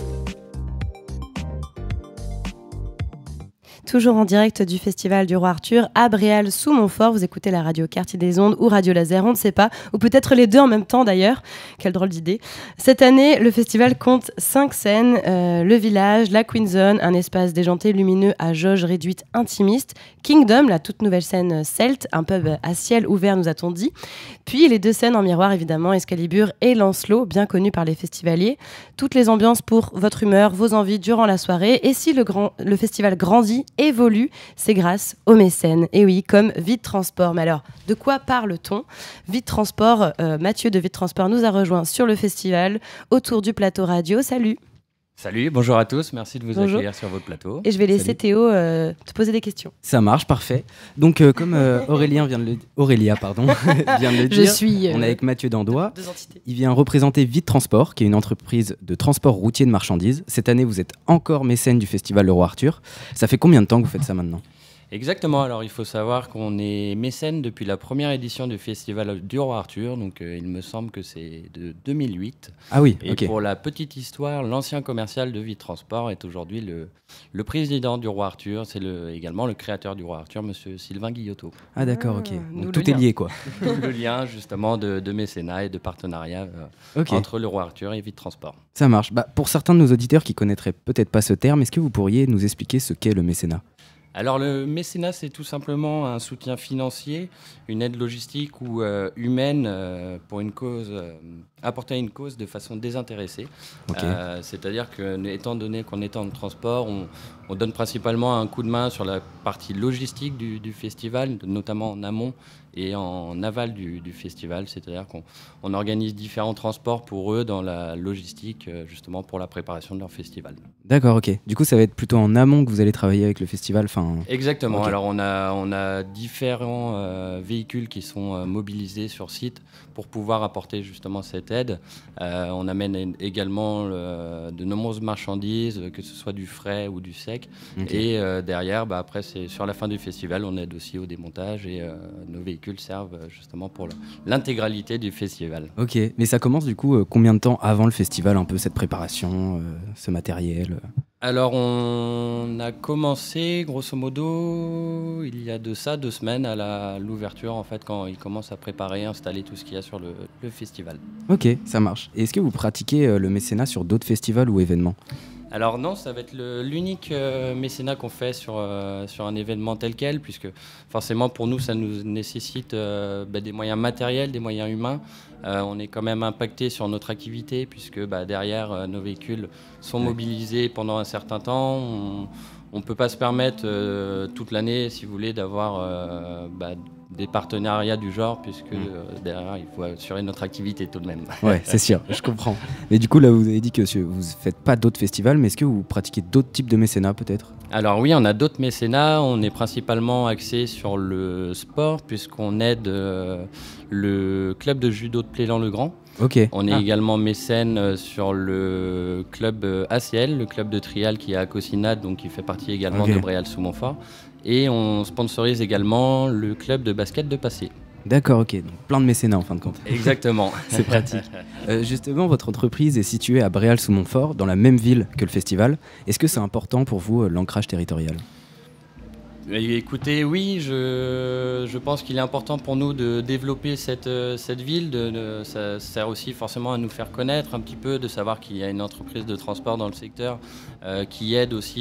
Toujours en direct du Festival du Roi Arthur à Bréal-sous-Montfort. Vous écoutez la radio Quartier des Ondes ou Radio Laser, on ne sait pas. Ou peut-être les deux en même temps d'ailleurs. Quelle drôle d'idée. Cette année, le festival compte 5 scènes. Le Village, la Queen Zone, un espace déjanté lumineux à jauge réduite intimiste. Kingdom, la toute nouvelle scène celte, un pub à ciel ouvert nous a-t-on dit. Puis les 2 scènes en miroir évidemment, Excalibur et Lancelot, bien connus par les festivaliers. Toutes les ambiances pour votre humeur, vos envies durant la soirée. Et si le festival grandit, évolue, c'est grâce aux mécènes. Et oui, comme Vide Transport. Mais alors, de quoi parle-t-on ? Vide Transport, Mathieu de Vide Transport nous a rejoint sur le festival, autour du plateau radio. Salut. Salut, bonjour à tous, merci de vous accueillir sur votre plateau. Et je vais laisser Théo te poser des questions. Ça marche, parfait. Donc, comme Aurélia vient de le dire, on est avec Mathieu Dandois. Il vient représenter Vide Transport, qui est une entreprise de transport routier de marchandises. Cette année, vous êtes encore mécène du Festival Le Roi Arthur. Ça fait combien de temps que vous faites ça maintenant ? Exactement, alors il faut savoir qu'on est mécène depuis la première édition du Festival du Roi Arthur, donc il me semble que c'est de 2008. Ah oui, et pour la petite histoire, l'ancien commercial de Vide Transport est aujourd'hui le président du Roi Arthur, c'est également le créateur du Roi Arthur, monsieur Sylvain Guillotot. Ah d'accord, ok. Donc tout est lié quoi. Le lien justement de mécénat et de partenariat entre le Roi Arthur et Vide Transport. Ça marche. Pour certains de nos auditeurs qui connaîtraient peut-être pas ce terme, est-ce que vous pourriez nous expliquer ce qu'est le mécénat ? Alors le mécénat, c'est tout simplement un soutien financier, une aide logistique ou humaine pour une cause, apporter à une cause de façon désintéressée. C'est-à-dire que, étant donné qu'on est dans le transport, on donne principalement un coup de main sur la partie logistique du festival, notamment en amont et en aval du festival. C'est-à-dire qu'on organise différents transports pour eux dans la logistique, justement pour la préparation de leur festival. D'accord, ok. Du coup, ça va être plutôt en amont que vous allez travailler avec le festival. Exactement. Alors on a différents véhicules qui sont mobilisés sur site pour pouvoir apporter justement cette aide. On amène également de nombreuses marchandises, que ce soit du frais ou du sec. Et derrière, après, c'est sur la fin du festival, on aide aussi au démontage et nos véhicules servent justement pour l'intégralité du festival. Ok, mais ça commence du coup combien de temps avant le festival, un peu cette préparation, ce matériel Alors, on a commencé, grosso modo, il y a de ça 2 semaines à l'ouverture, en fait, quand ils commencent à préparer, installer tout ce qu'il y a sur le festival. Ok, ça marche. Et est-ce que vous pratiquez le mécénat sur d'autres festivals ou événements ? Alors non, ça va être l'unique mécénat qu'on fait sur un événement tel quel, puisque forcément pour nous, ça nous nécessite des moyens matériels, des moyens humains. On est quand même impacté sur notre activité, puisque derrière, nos véhicules sont mobilisés pendant un certain temps. On ne peut pas se permettre toute l'année, si vous voulez, d'avoir des partenariats du genre, puisque derrière, il faut assurer notre activité tout de même. Ouais, c'est sûr, je comprends. Mais du coup, là, vous avez dit que vous ne faites pas d'autres festivals, mais est-ce que vous pratiquez d'autres types de mécénat, peut-être ? Alors oui, on a d'autres mécénats. On est principalement axé sur le sport, puisqu'on aide le club de judo de Plélan-le-Grand. On est également mécène sur le club ACL, le club de trial qui est à Cossinade, donc qui fait partie également de Bréal-sous-Montfort. Et on sponsorise également le club de basket de Passy. D'accord, ok. Donc plein de mécénats en fin de compte. Exactement. C'est pratique. Justement, votre entreprise est située à Bréal-sous-Montfort, dans la même ville que le festival. Est-ce que c'est important pour vous, l'ancrage territorial ? Écoutez, oui, je pense qu'il est important pour nous de développer cette ville. Ça sert aussi forcément à nous faire connaître un petit peu, de savoir qu'il y a une entreprise de transport dans le secteur qui aide aussi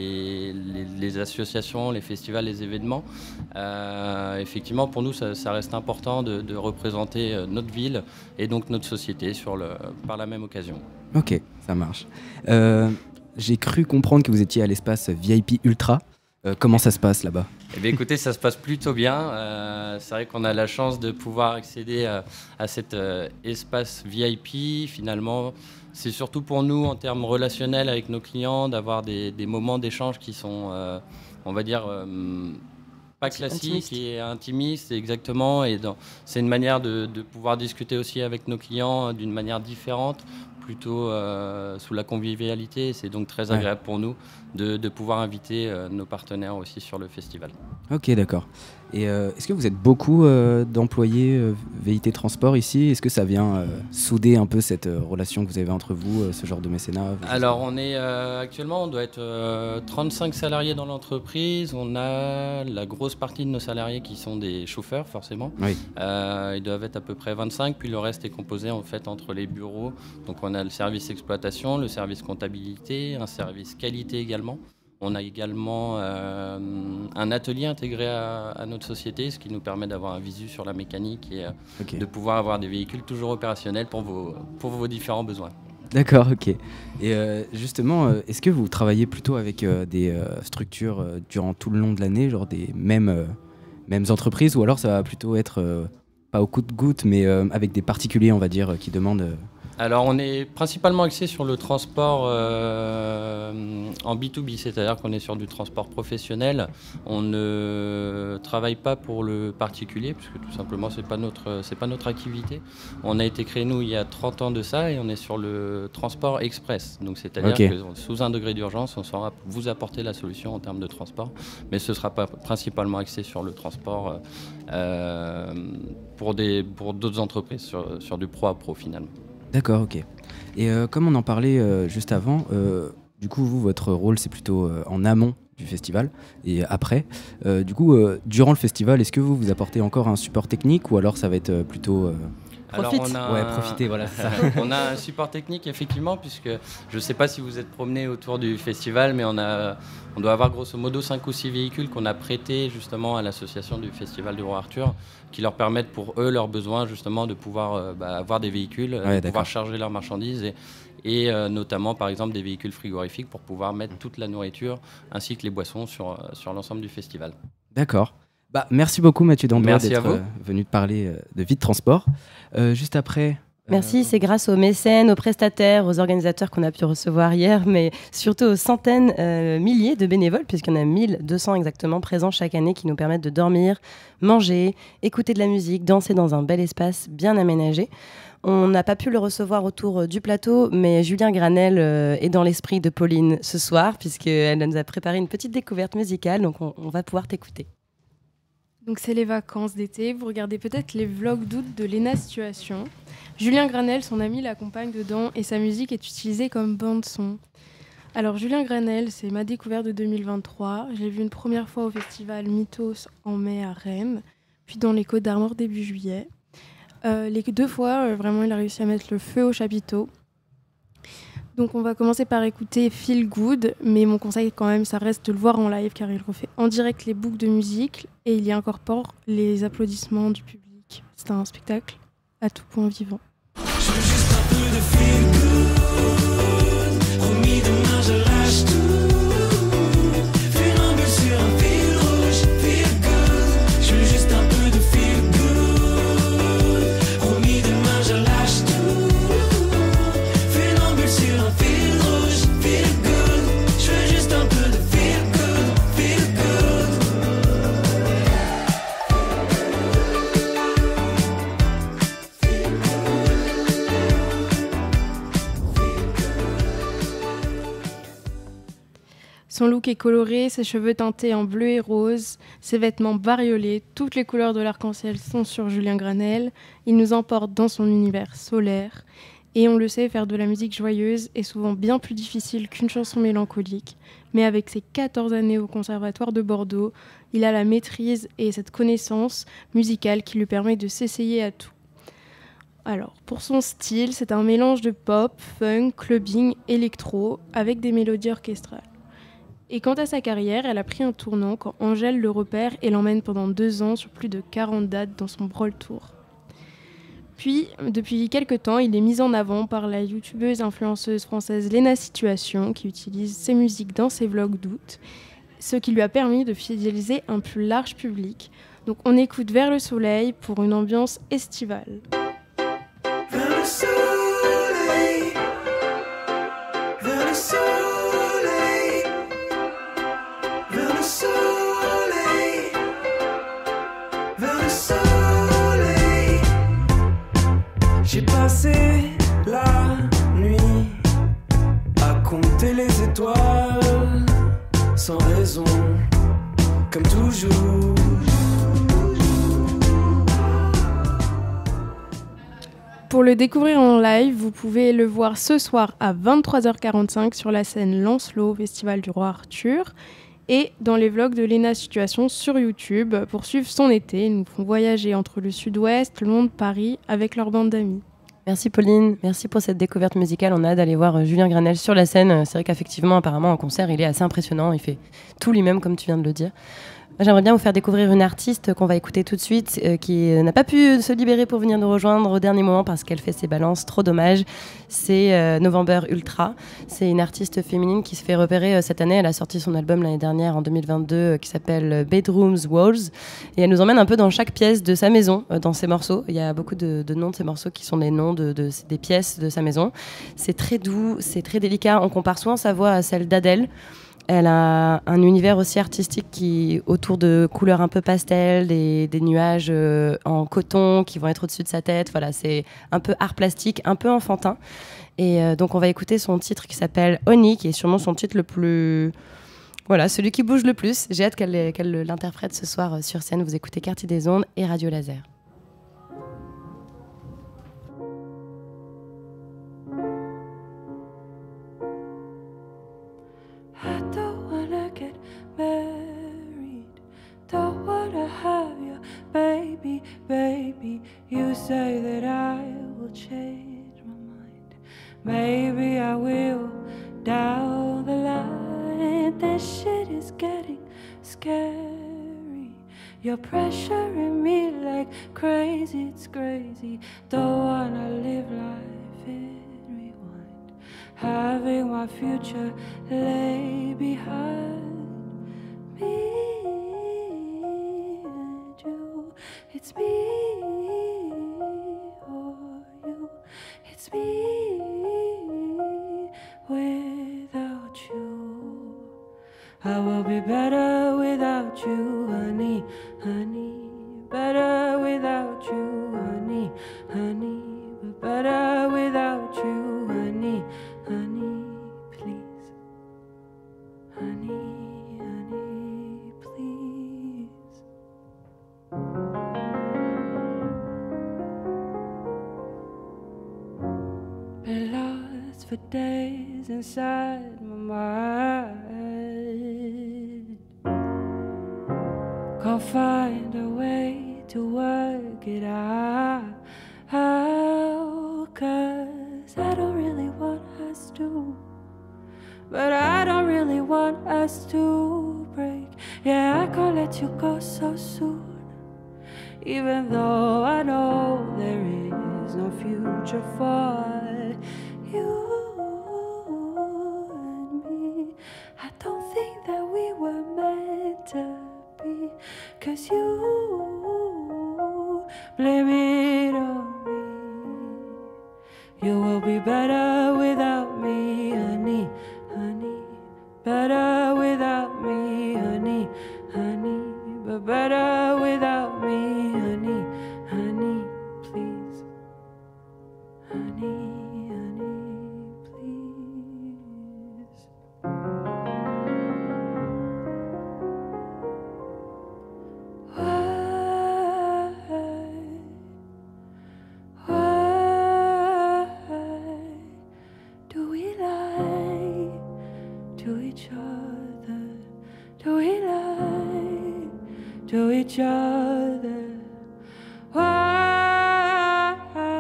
les associations, les festivals, les événements. Effectivement, pour nous, ça reste important de représenter notre ville et donc notre société par la même occasion. Ok, ça marche. J'ai cru comprendre que vous étiez à l'espace VIP Ultra. Comment ça se passe là-bas ? Eh bien, écoutez, ça se passe plutôt bien. C'est vrai qu'on a la chance de pouvoir accéder à cet espace VIP. Finalement, c'est surtout pour nous, en termes relationnels avec nos clients, d'avoir des moments d'échange qui sont, on va dire, pas classiques et intimistes, exactement. Et c'est une manière de pouvoir discuter aussi avec nos clients d'une manière différente, plutôt sous la convivialité. C'est donc très agréable pour nous de pouvoir inviter nos partenaires aussi sur le festival. Ok, d'accord. Et est-ce que vous êtes beaucoup d'employés VIT Transport ici ? Est-ce que ça vient souder un peu cette relation que vous avez entre vous, ce genre de mécénat ? Alors on est actuellement, on doit être 35 salariés dans l'entreprise. On a la grosse partie de nos salariés qui sont des chauffeurs forcément. Oui. Ils doivent être à peu près 25, puis le reste est composé en fait entre les bureaux. Donc on a le service exploitation, le service comptabilité, un service qualité également. On a également un atelier intégré à notre société, ce qui nous permet d'avoir un visu sur la mécanique et de pouvoir avoir des véhicules toujours opérationnels pour vos différents besoins. D'accord, ok. Et justement, est-ce que vous travaillez plutôt avec des structures durant tout le long de l'année, genre des mêmes entreprises, ou alors ça va plutôt être, pas au coup-de-goutte, mais avec des particuliers, on va dire, qui demandent... Alors on est principalement axé sur le transport en B2B, c'est-à-dire qu'on est sur du transport professionnel. On ne travaille pas pour le particulier, puisque tout simplement c'est pas notre activité. On a été créé nous il y a 30 ans de ça et on est sur le transport express. Donc c'est-à-dire que sous un degré d'urgence, on saura vous apporter la solution en termes de transport, mais ce ne sera pas principalement axé sur le transport pour d'autres entreprises, sur du pro à pro finalement. D'accord, ok. Et comme on en parlait juste avant, du coup, vous, votre rôle, c'est plutôt en amont du festival et après. Du coup, durant le festival, est-ce que vous apportez encore un support technique ou alors ça va être plutôt... profiter, voilà. On a un support technique, effectivement, puisque je ne sais pas si vous êtes promené autour du festival, mais on doit avoir grosso modo 5 ou 6 véhicules qu'on a prêtés justement à l'association du Festival du Roi Arthur, qui leur permettent pour eux, leurs besoins, justement, de pouvoir avoir des véhicules, de pouvoir charger leurs marchandises et notamment, par exemple, des véhicules frigorifiques pour pouvoir mettre toute la nourriture ainsi que les boissons sur l'ensemble du festival. D'accord. Merci beaucoup Mathieu Dandois d'être venu parler de VIT Transport. Juste après... Merci, c'est grâce aux mécènes, aux prestataires, aux organisateurs qu'on a pu recevoir hier, mais surtout aux centaines, milliers de bénévoles, puisqu'il y en a 1200 exactement présents chaque année qui nous permettent de dormir, manger, écouter de la musique, danser dans un bel espace bien aménagé. On n'a pas pu le recevoir autour du plateau, mais Julien Granel est dans l'esprit de Pauline ce soir, puisqu'elle nous a préparé une petite découverte musicale, donc on va pouvoir t'écouter. Donc c'est les vacances d'été, vous regardez peut-être les vlogs d'août de Léna Situation. Julien Granel, son ami, l'accompagne dedans et sa musique est utilisée comme bande-son. Alors Julien Granel, c'est ma découverte de 2023. Je l'ai vu une première fois au festival Mythos en mai à Rennes, puis dans les Côtes d'Armor début juillet. Les 2 fois, vraiment, il a réussi à mettre le feu au chapiteau. Donc on va commencer par écouter Feel Good, mais mon conseil quand même, ça reste de le voir en live car il refait en direct les boucles de musique et il y incorpore les applaudissements du public. C'est un spectacle à tout point vivant. Je veux juste un peu de feel good. Promis demain je lâche tout. Funambule sur un fil rouge, feel good. Je veux juste un peu de feel good. Promis demain je lâche tout. Funambule sur un fil rouge, feel good. Je veux juste un peu de feel good, feel good. Son look est coloré, ses cheveux teintés en bleu et rose, ses vêtements bariolés, toutes les couleurs de l'arc-en-ciel sont sur Julien Granel. Il nous emporte dans son univers solaire. Et on le sait, faire de la musique joyeuse est souvent bien plus difficile qu'une chanson mélancolique. Mais avec ses 14 années au Conservatoire de Bordeaux, il a la maîtrise et cette connaissance musicale qui lui permet de s'essayer à tout. Alors, pour son style, c'est un mélange de pop, funk, clubbing, électro, avec des mélodies orchestrales. Et quant à sa carrière, elle a pris un tournant quand Angèle le repère et l'emmène pendant 2 ans sur plus de 40 dates dans son Brawl Tour. Puis, depuis quelques temps, il est mis en avant par la youtubeuse influenceuse française Léna Situation, qui utilise ses musiques dans ses vlogs d'août, ce qui lui a permis de fidéliser un plus large public. Donc on écoute Vers le soleil pour une ambiance estivale. Vers le soleil, vers le soleil. J'ai passé la nuit à compter les étoiles sans raison, comme toujours. Pour le découvrir en live, vous pouvez le voir ce soir à 23h45 sur la scène Lancelot, Festival du Roi Arthur, et dans les vlogs de Léna Situation sur YouTube pour suivre son été. Ils nous font voyager entre le sud-ouest, Londres, Paris avec leur bande d'amis. Merci Pauline, merci pour cette découverte musicale. On a hâte d'aller voir Julien Granel sur la scène. C'est vrai qu'effectivement, apparemment, en concert, il est assez impressionnant. Il fait tout lui-même, comme tu viens de le dire. J'aimerais bien vous faire découvrir une artiste qu'on va écouter tout de suite, qui n'a pas pu se libérer pour venir nous rejoindre au dernier moment parce qu'elle fait ses balances, trop dommage. C'est November Ultra. C'est une artiste féminine qui se fait repérer cette année. Elle a sorti son album l'année dernière, en 2022, qui s'appelle Bedrooms Walls. Et elle nous emmène un peu dans chaque pièce de sa maison, dans ses morceaux. Il y a beaucoup de noms de ces morceaux qui sont des noms des pièces de sa maison. C'est très doux, c'est très délicat. On compare souvent sa voix à celle d'Adèle. Elle a un univers aussi artistique qui autour de couleurs un peu pastel, des nuages en coton qui vont être au-dessus de sa tête. Voilà, c'est un peu art plastique, un peu enfantin. Et donc on va écouter son titre qui s'appelle Honey, qui est sûrement son titre le plus... Voilà, celui qui bouge le plus. J'ai hâte qu'elle l'interprète ce soir sur scène. Vous écoutez Quartier des Ondes et Radio Laser. I don't wanna get married, don't wanna have your baby, baby. You say that I will change my mind, maybe I will down the line. This shit is getting scary, you're pressuring me like crazy, it's crazy. Don't wanna live life in rewind, having my future lay behind me and you. It's me or you. It's me without you. I will be better without you, honey, honey. Better without you, honey, honey. But better without you, honey, honey, please. Honey, honey, please. Been lost for days inside my mind. Can't find a way to work it out. 'Cause I don't really want us to, but I don't really want us to break. Yeah, I can't let you go so soon, even though I know there is no future for you and me. I don't think that we were meant to be, 'cause you blame it on me. You will be better without me, honey, honey. Better without me, honey, honey. But better without me, honey, honey, please. Honey, honey, please. Why do we lie to each other? Do we lie to each other? Why,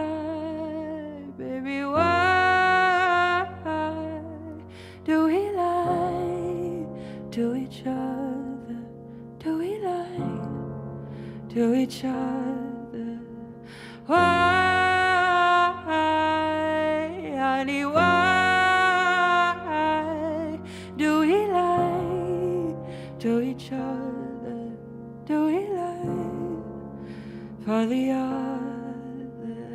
baby, why do we lie to each other? Do we lie to each other? Why, honey, why do we lie to each other? Do we lie for the others?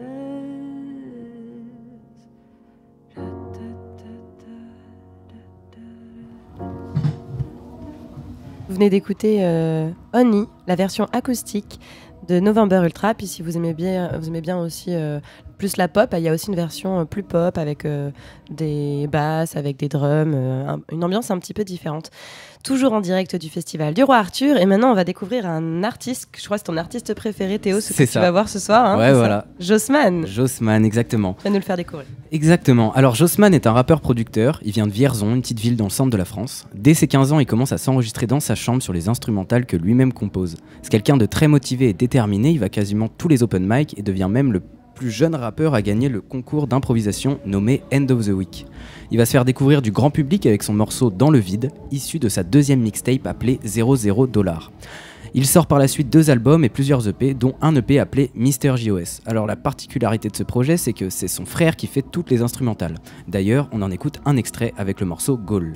Vous venez d'écouter Honey, la version acoustique de November Ultra. Puis si vous aimez bien aussi plus la pop. Il y a aussi une version plus pop avec des basses, avec des drums, une ambiance un petit peu différente. Toujours en direct du Festival du Roi Arthur. Et maintenant, on va découvrir un artiste, je crois que c'est ton artiste préféré, Théo, ce que tu vas voir ce soir. Hein, ouais, voilà. Jossman. Jossman, exactement. Tu vas nous le faire découvrir. Exactement. Alors, Jossman est un rappeur-producteur. Il vient de Vierzon, une petite ville dans le centre de la France. Dès ses 15 ans, il commence à s'enregistrer dans sa chambre sur les instrumentales que lui-même compose. C'est quelqu'un de très motivé et déterminé. Il va quasiment tous les open mic et devient même le plus jeune rappeur à gagner le concours d'improvisation nommé End of the Week. Il va se faire découvrir du grand public avec son morceau Dans le vide, issu de sa deuxième mixtape appelée 00 $. Il sort par la suite 2 albums et plusieurs EP, dont un EP appelé Mr. JOS. Alors la particularité de ce projet, c'est que c'est son frère qui fait toutes les instrumentales. D'ailleurs, on en écoute un extrait avec le morceau Goal.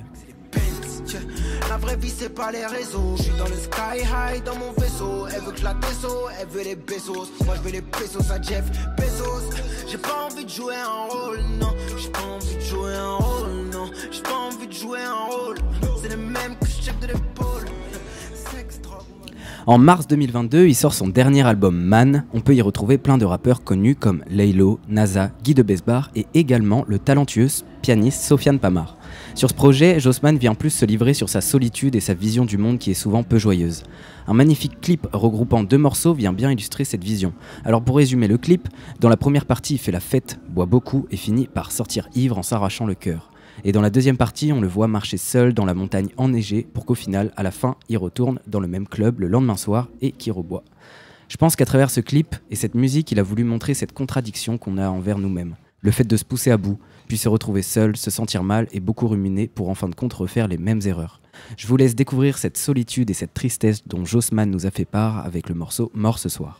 La vraie vie c'est pas les réseaux. Je suis dans le sky high dans mon vaisseau. Elle veut que je la déso, elle veut les pesos. Moi je veux les pesos à Jeff Bezos. J'ai pas envie de jouer un rôle, non. J'ai pas envie de jouer un rôle, non. J'ai pas envie de jouer un rôle. C'est le même que je check de l'épaule. Sex, drogue. En mars 2022, il sort son dernier album Man. On peut y retrouver plein de rappeurs connus comme Laylo, NASA, Guy de Besbar et également le talentueux pianiste Sofiane Pamar. Sur ce projet, Jossman vient plus se livrer sur sa solitude et sa vision du monde qui est souvent peu joyeuse. Un magnifique clip regroupant 2 morceaux vient bien illustrer cette vision. Alors pour résumer le clip, dans la première partie il fait la fête, boit beaucoup et finit par sortir ivre en s'arrachant le cœur. Et dans la deuxième partie, on le voit marcher seul dans la montagne enneigée pour qu'au final, à la fin, il retourne dans le même club le lendemain soir et qu'il reboit. Je pense qu'à travers ce clip et cette musique, il a voulu montrer cette contradiction qu'on a envers nous-mêmes. Le fait de se pousser à bout, puis se retrouver seul, se sentir mal et beaucoup ruminer pour en fin de compte refaire les mêmes erreurs. Je vous laisse découvrir cette solitude et cette tristesse dont Jossman nous a fait part avec le morceau Mort ce soir.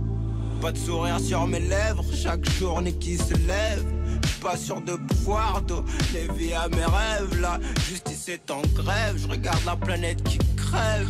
Pas de sourire sur mes lèvres, chaque journée qui se lève. J'suis pas sûr de pouvoir donner vie à mes rêves. La justice est en grève, je regarde la planète qui crève.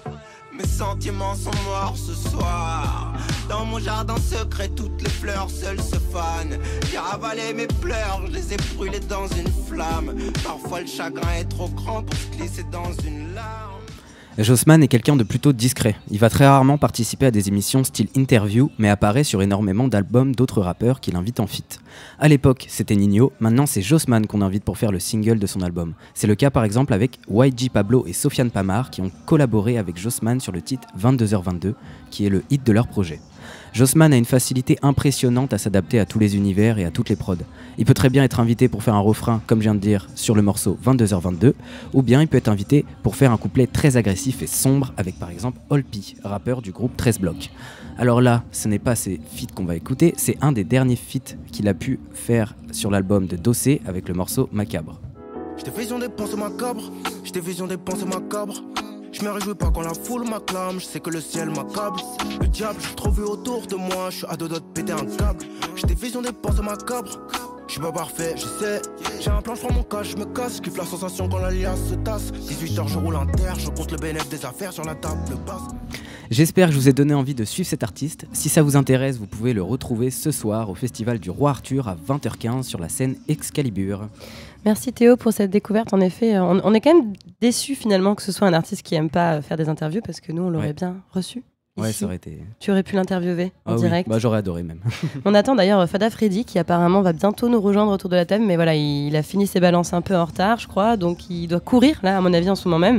Mes sentiments sont morts ce soir. Dans mon jardin secret, toutes les fleurs seules se fanent. J'ai ravalé mes pleurs, je les ai brûlées dans une flamme. Parfois le chagrin est trop grand pour se glisser dans une larme. Jossman est quelqu'un de plutôt discret. Il va très rarement participer à des émissions style interview, mais apparaît sur énormément d'albums d'autres rappeurs qu'il invite en feat. À l'époque, c'était Ninho, maintenant c'est Jossman qu'on invite pour faire le single de son album. C'est le cas par exemple avec YG Pablo et Sofiane Pamar qui ont collaboré avec Jossman sur le titre 22h22, qui est le hit de leur projet. Jossman a une facilité impressionnante à s'adapter à tous les univers et à toutes les prods. Il peut très bien être invité pour faire un refrain, comme je viens de dire, sur le morceau 22h22, ou bien il peut être invité pour faire un couplet très agressif et sombre avec par exemple Olpi, rappeur du groupe 13 Blocs. Alors là, ce n'est pas ces feats qu'on va écouter, c'est un des derniers feats qu'il a pu faire sur l'album de Dossé avec le morceau Macabre. J'étais vision des pensées macabres, j'étais vision des pensées macabres. Je me réjouis pas quand la foule m'acclame, je sais que le ciel m'accable. Le diable, j'ai trop vu autour de moi, je suis à deux doigts de péter un câble. J'ai des visions des pensées macabres, je suis pas parfait, je sais. J'ai un plan, je prends mon cash, je me casse, je kiffe la sensation quand l'alliance se tasse. 18h, je roule un terre, je compte le bénéfice des affaires sur la table basse. J'espère que je vous ai donné envie de suivre cet artiste. Si ça vous intéresse, vous pouvez le retrouver ce soir au Festival du Roi Arthur à 20h15 sur la scène Excalibur. Merci Théo pour cette découverte. En effet, on est quand même déçus finalement que ce soit un artiste qui aime pas faire des interviews parce que nous, on l'aurait bien reçu. Ouais, ici. ça aurait été... Tu aurais pu l'interviewer en direct. Oui. Bah, j'aurais adoré même. On attend d'ailleurs Fada Freddy qui apparemment va bientôt nous rejoindre autour de la table, mais voilà, il a fini ses balances un peu en retard, je crois, donc il doit courir là, à mon avis, en ce moment même.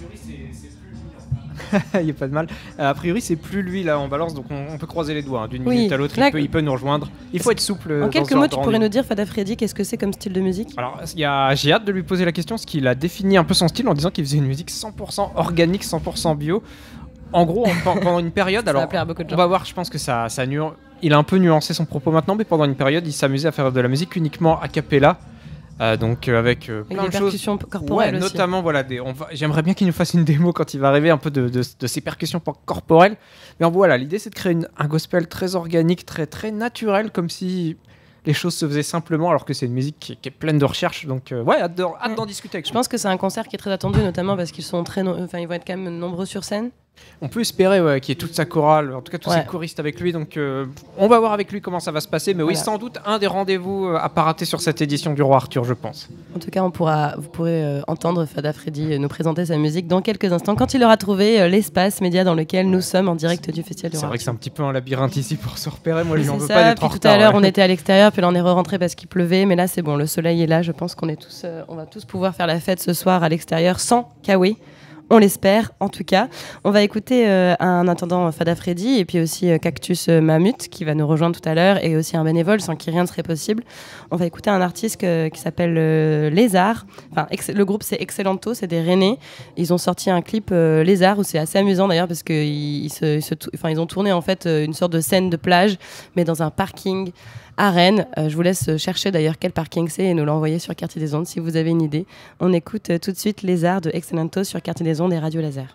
Il n'y a pas de mal. A priori, c'est plus lui là en balance, donc on peut croiser les doigts. Hein. D'une minute à l'autre, il peut nous rejoindre. Il faut être souple. En quelques mots, tu pourrais nous dire, Fada Freddy, qu'est-ce que c'est comme style de musique ? Alors, j'ai hâte de lui poser la question, parce qu'il a défini un peu son style en disant qu'il faisait une musique 100% organique, 100% bio. En gros, pendant une période, alors on va voir, je pense que il a un peu nuancé son propos maintenant, mais pendant une période, il s'amusait à faire de la musique uniquement a cappella. Donc avec plein de choses corporelles aussi. Notamment voilà, j'aimerais bien qu'il nous fasse une démo quand il va arriver un peu de ses percussions corporelles, mais voilà, l'idée c'est de créer un gospel très organique, très, très naturel, comme si les choses se faisaient simplement, alors que c'est une musique qui est pleine de recherche, donc hâte d'en discuter avec Je pense que c'est un concert qui est très attendu, notamment parce qu'ils sont ils vont être quand même nombreux sur scène. On peut espérer qu'il y ait toute sa chorale, en tout cas tous ses choristes avec lui. Donc on va voir avec lui comment ça va se passer. Mais oui, sans doute un des rendez-vous à pas rater sur cette édition du Roi Arthur, je pense. En tout cas, vous pourrez entendre Fada Freddy nous présenter sa musique dans quelques instants quand il aura trouvé l'espace média dans lequel nous sommes en direct du Festival du Roi Arthur. C'est vrai que c'est un petit peu un labyrinthe ici pour se repérer. Moi, je n'en veux ça, pas d'être en puis retard. Tout à l'heure, on était à l'extérieur, puis là, on est rentré parce qu'il pleuvait. Mais là, c'est bon, le soleil est là. Je pense qu'on est tous, on va tous pouvoir faire la fête ce soir à l'extérieur sans Kawe. On l'espère, en tout cas. On va écouter en attendant Fada Freddy et puis aussi Cactus Mammut qui va nous rejoindre tout à l'heure et aussi un bénévole sans qui rien ne serait possible. On va écouter un artiste qui s'appelle Lézard. Enfin, le groupe c'est Excellanto, c'est des Rennais. Ils ont sorti un clip Lézard où c'est assez amusant d'ailleurs parce qu'ils ils ont tourné en fait une sorte de scène de plage mais dans un parking à Rennes. Je vous laisse chercher d'ailleurs quel parking c'est et nous l'envoyer sur Quartier des Ondes si vous avez une idée. On écoute tout de suite Lézard de Excellanto sur Quartier des Ondes et Radio Laser.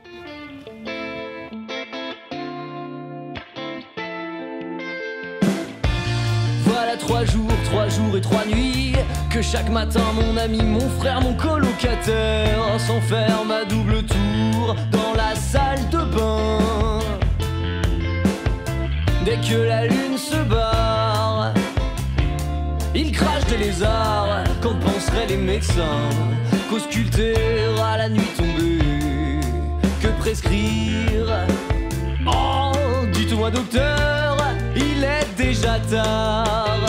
Voilà 3 jours et 3 nuits que chaque matin mon ami, mon frère, mon colocataire s'enferme à double tour dans la salle de bain. Dès que la lune se barre, il crache des lézards, qu'en penseraient les médecins, qu'ausculter à la nuit tombée, que prescrire. Oh, dites-moi docteur, il est déjà tard.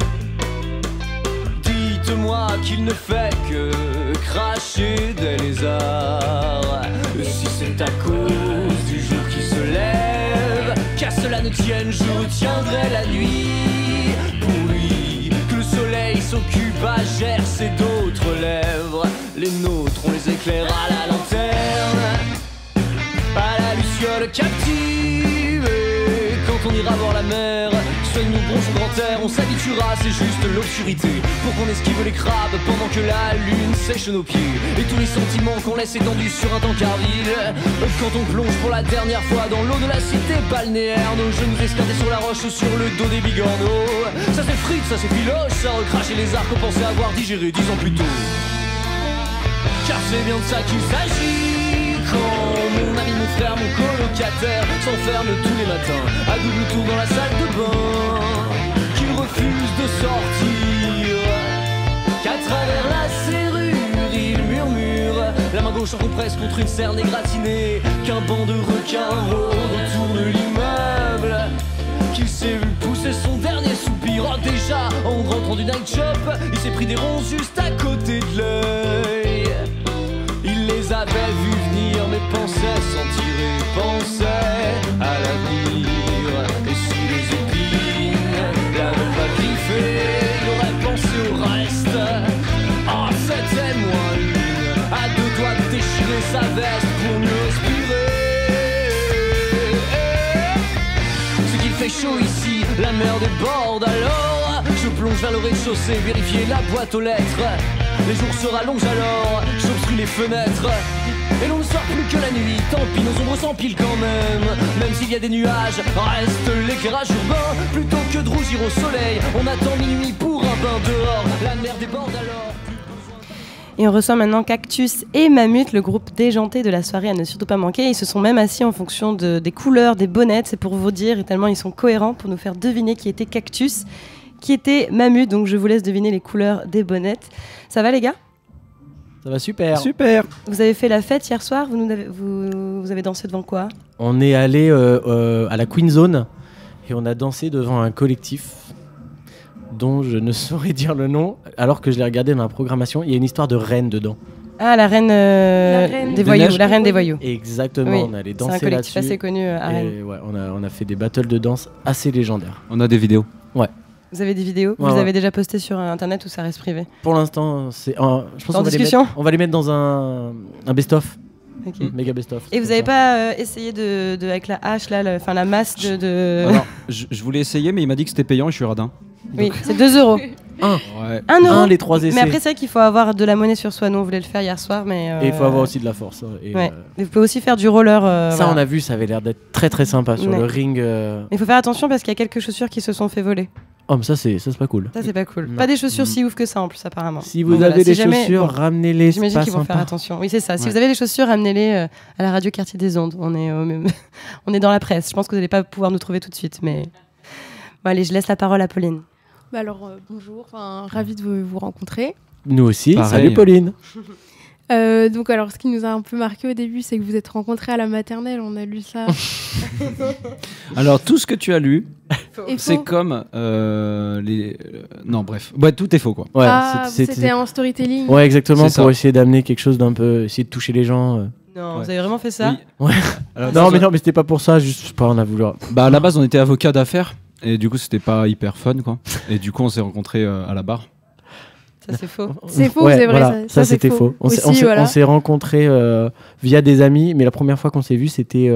Dites-moi qu'il ne fait que cracher des lézards. Si c'est à cause du jour qui se lève, qu'à cela ne tienne, je retiendrai la nuit. Pour lui, que le soleil s'occupe à gercer d'autres lèvres. Les nôtres, on les éclaire à la lanterne, à la luciole captive. Et quand on ira voir la mer, soigne-nous bronze grand air, on s'habituera, c'est juste l'obscurité. Pour qu'on esquive les crabes pendant que la lune sèche nos pieds. Et tous les sentiments qu'on laisse étendus sur un tankerville. Quand on plonge pour la dernière fois dans l'eau de la cité balnéaire, nos genoux escartés sur la roche ou sur le dos des bigorneaux. Ça c'est frites, ça c'est filoche, ça recrache les arcs qu'on pensait avoir digéré 10 ans plus tôt. Car c'est bien de ça qu'il s'agit quand mon ami, mon frère, mon colocataire s'enferme tous les matins à double tour dans la salle de bain, qu'il refuse de sortir, qu'à travers la serrure il murmure, la main gauche en compresse contre une cerne égratinée, qu'un banc de requins rôde autour de l'immeuble, qu'il s'est vu pousser son dernier soupir. Oh, déjà en rentrant du night shop, il s'est pris des ronds juste à côté de l'œil. Il les avait vus venir mais pensait s'en tirer, pensait à l'avenir. Et si les épines l'avaient pas griffé, il aurait pensé au reste. Oh, c'était moins une, à 2 doigts de déchirer sa veste pour mieux respirer. Ce qu'il fait chaud ici, la mer déborde alors je plonge vers le rez-de-chaussée, vérifier la boîte aux lettres. Les jours se rallongent alors, j'obstrue les fenêtres. Et l'on ne sort plus que la nuit, tant pis nos ombres s'empilent quand même. Même s'il y a des nuages, reste l'éclairage urbain. Plutôt que de rougir au soleil, on attend minuit pour un bain dehors. La mer déborde alors. Et on reçoit maintenant Cactus et Mammut, le groupe déjanté de la soirée à ne surtout pas manquer. Ils se sont même assis en fonction des couleurs des bonnettes, c'est pour vous dire, et tellement ils sont cohérents pour nous faire deviner qui était Cactus, qui était Mammut. Donc je vous laisse deviner les couleurs des bonnettes. Ça va les gars ? Ça va super. Super. Vous avez fait la fête hier soir, vous avez dansé devant quoi ? On est allé à la Queen Zone et on a dansé devant un collectif dont je ne saurais dire le nom, alors que je l'ai regardé dans la programmation. Il y a une histoire de reine dedans. Ah, la reine des voyous, la reine des voyous. Exactement, Oui, on allait danser là-dessus. c'est un collectif assez connu à Rennes. Et ouais, on a fait des battles de danse assez légendaires. On a des vidéos. Ouais. Vous avez des vidéos ? Vous avez déjà posté sur internet ou ça reste privé ? Pour l'instant, c'est je pense en discussion ? on va les mettre dans un best-of. Okay. Méga best-of. Et vous n'avez pas essayé avec la hache, là, la masse de... Alors, je voulais essayer, mais il m'a dit que c'était payant et je suis radin. Oui, c'est 2 €. Ouais. 1 euro. Les 3 essais. Mais après, c'est vrai qu'il faut avoir de la monnaie sur soi. Nous, on voulait le faire hier soir, mais... Et il faut avoir aussi de la force. Et ouais. Vous pouvez aussi faire du roller. Ça, voilà. on a vu, ça avait l'air d'être très très sympa sur le ring. Il faut faire attention parce qu'il y a quelques chaussures qui se sont fait voler. Oh, mais ça c'est pas cool. Ça c'est pas cool. Non. Pas des chaussures si ouf que ça en plus apparemment. Si vous avez des chaussures, ramenez-les. J'imagine c'est qu'ils pas vont faire sympa. attention. Oui c'est ça. Si vous avez des chaussures, ramenez-les à la radio Quartier des Ondes. On est dans la presse. Je pense que vous n'allez pas pouvoir nous trouver tout de suite, mais bon, allez, je laisse la parole à Pauline. Bah alors bonjour, ravie de vous rencontrer. Nous aussi. Pareil. Salut Pauline. Donc alors ce qui nous a un peu marqué au début, c'est que vous êtes rencontrés à la maternelle, on a lu ça. Alors tout ce que tu as lu, Est c'est faux. comme non bref, ouais, tout est faux quoi. Ouais, c'était en storytelling. Ouais, exactement, C'est ça. pour essayer d'amener quelque chose d'un peu, essayer de toucher les gens. Non, Ouais. vous avez vraiment fait ça? Ouais. Alors, non, mais c'était pas pour ça, juste je sais pas, on a voulu. Bah à la base on était avocat d'affaires et du coup c'était pas hyper fun quoi. Et du coup on s'est rencontrés à la barre. Ça c'est faux. C'est faux, Ouais, c'est vrai, voilà, ça, c'est c'était faux. Aussi, voilà. On s'est rencontrés via des amis, mais la première fois qu'on s'est vus, c'était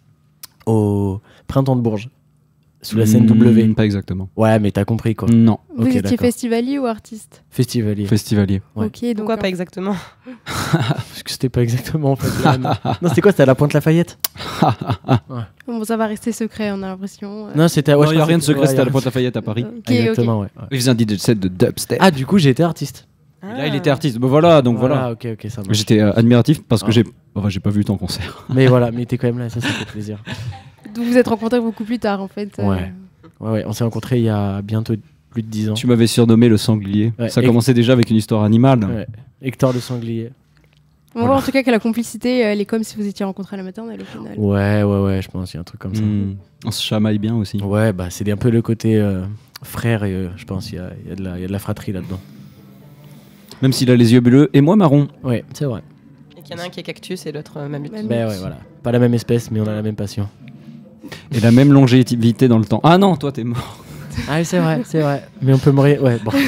au Printemps de Bourges, sous la scène W. Pas exactement. Ouais, mais t'as compris quoi. Non. Vous Ok, étiez d'accord. festivalier ou artiste? Festivalier. Festivalier. Ouais. Ok, donc Pourquoi pas exactement? Parce que c'était pas exactement en fait. Non, c'était quoi? C'était à la Pointe Lafayette. Ouais. Bon, ça va rester secret, on a l'impression. Non, c'était. Il je y a pensais rien de que- secret, ouais, c'était à la Pointe Lafayette à Paris. Ok, Exactement, ok. ouais. Il faisait un DJ set de dubstep. Ah, du coup, j'ai été artiste. Et là il était artiste. Bah voilà, donc voilà. Ok, ça marche. J'étais admiratif parce que Ah. j'ai pas vu ton concert. Mais voilà, mais t'es quand même là, ça fait plaisir. Donc vous êtes rencontrés beaucoup plus tard en fait. Ouais, on s'est rencontrés il y a bientôt plus de 10 ans. Tu m'avais surnommé le sanglier. Ouais, Ça commençait déjà avec une histoire animale. Ouais. Hector le sanglier. On voit en tout cas que la complicité, elle est comme si vous étiez rencontrés à la maternelle au final. Ouais, je pense, il y a un truc comme ça. On se chamaille bien aussi. Ouais, bah c'est un peu le côté frère, et je pense il y a de la fratrie là-dedans. Même s'il a les yeux bleus et moi marron. Ouais, c'est vrai. Et qu'il y en a un qui est cactus et l'autre mamute. Mais ouais, voilà. Pas la même espèce, mais on a la même passion. Et la même longévité dans le temps. Ah non, toi t'es mort. Ah oui, c'est vrai. Mais on peut mourir. Ouais, bon.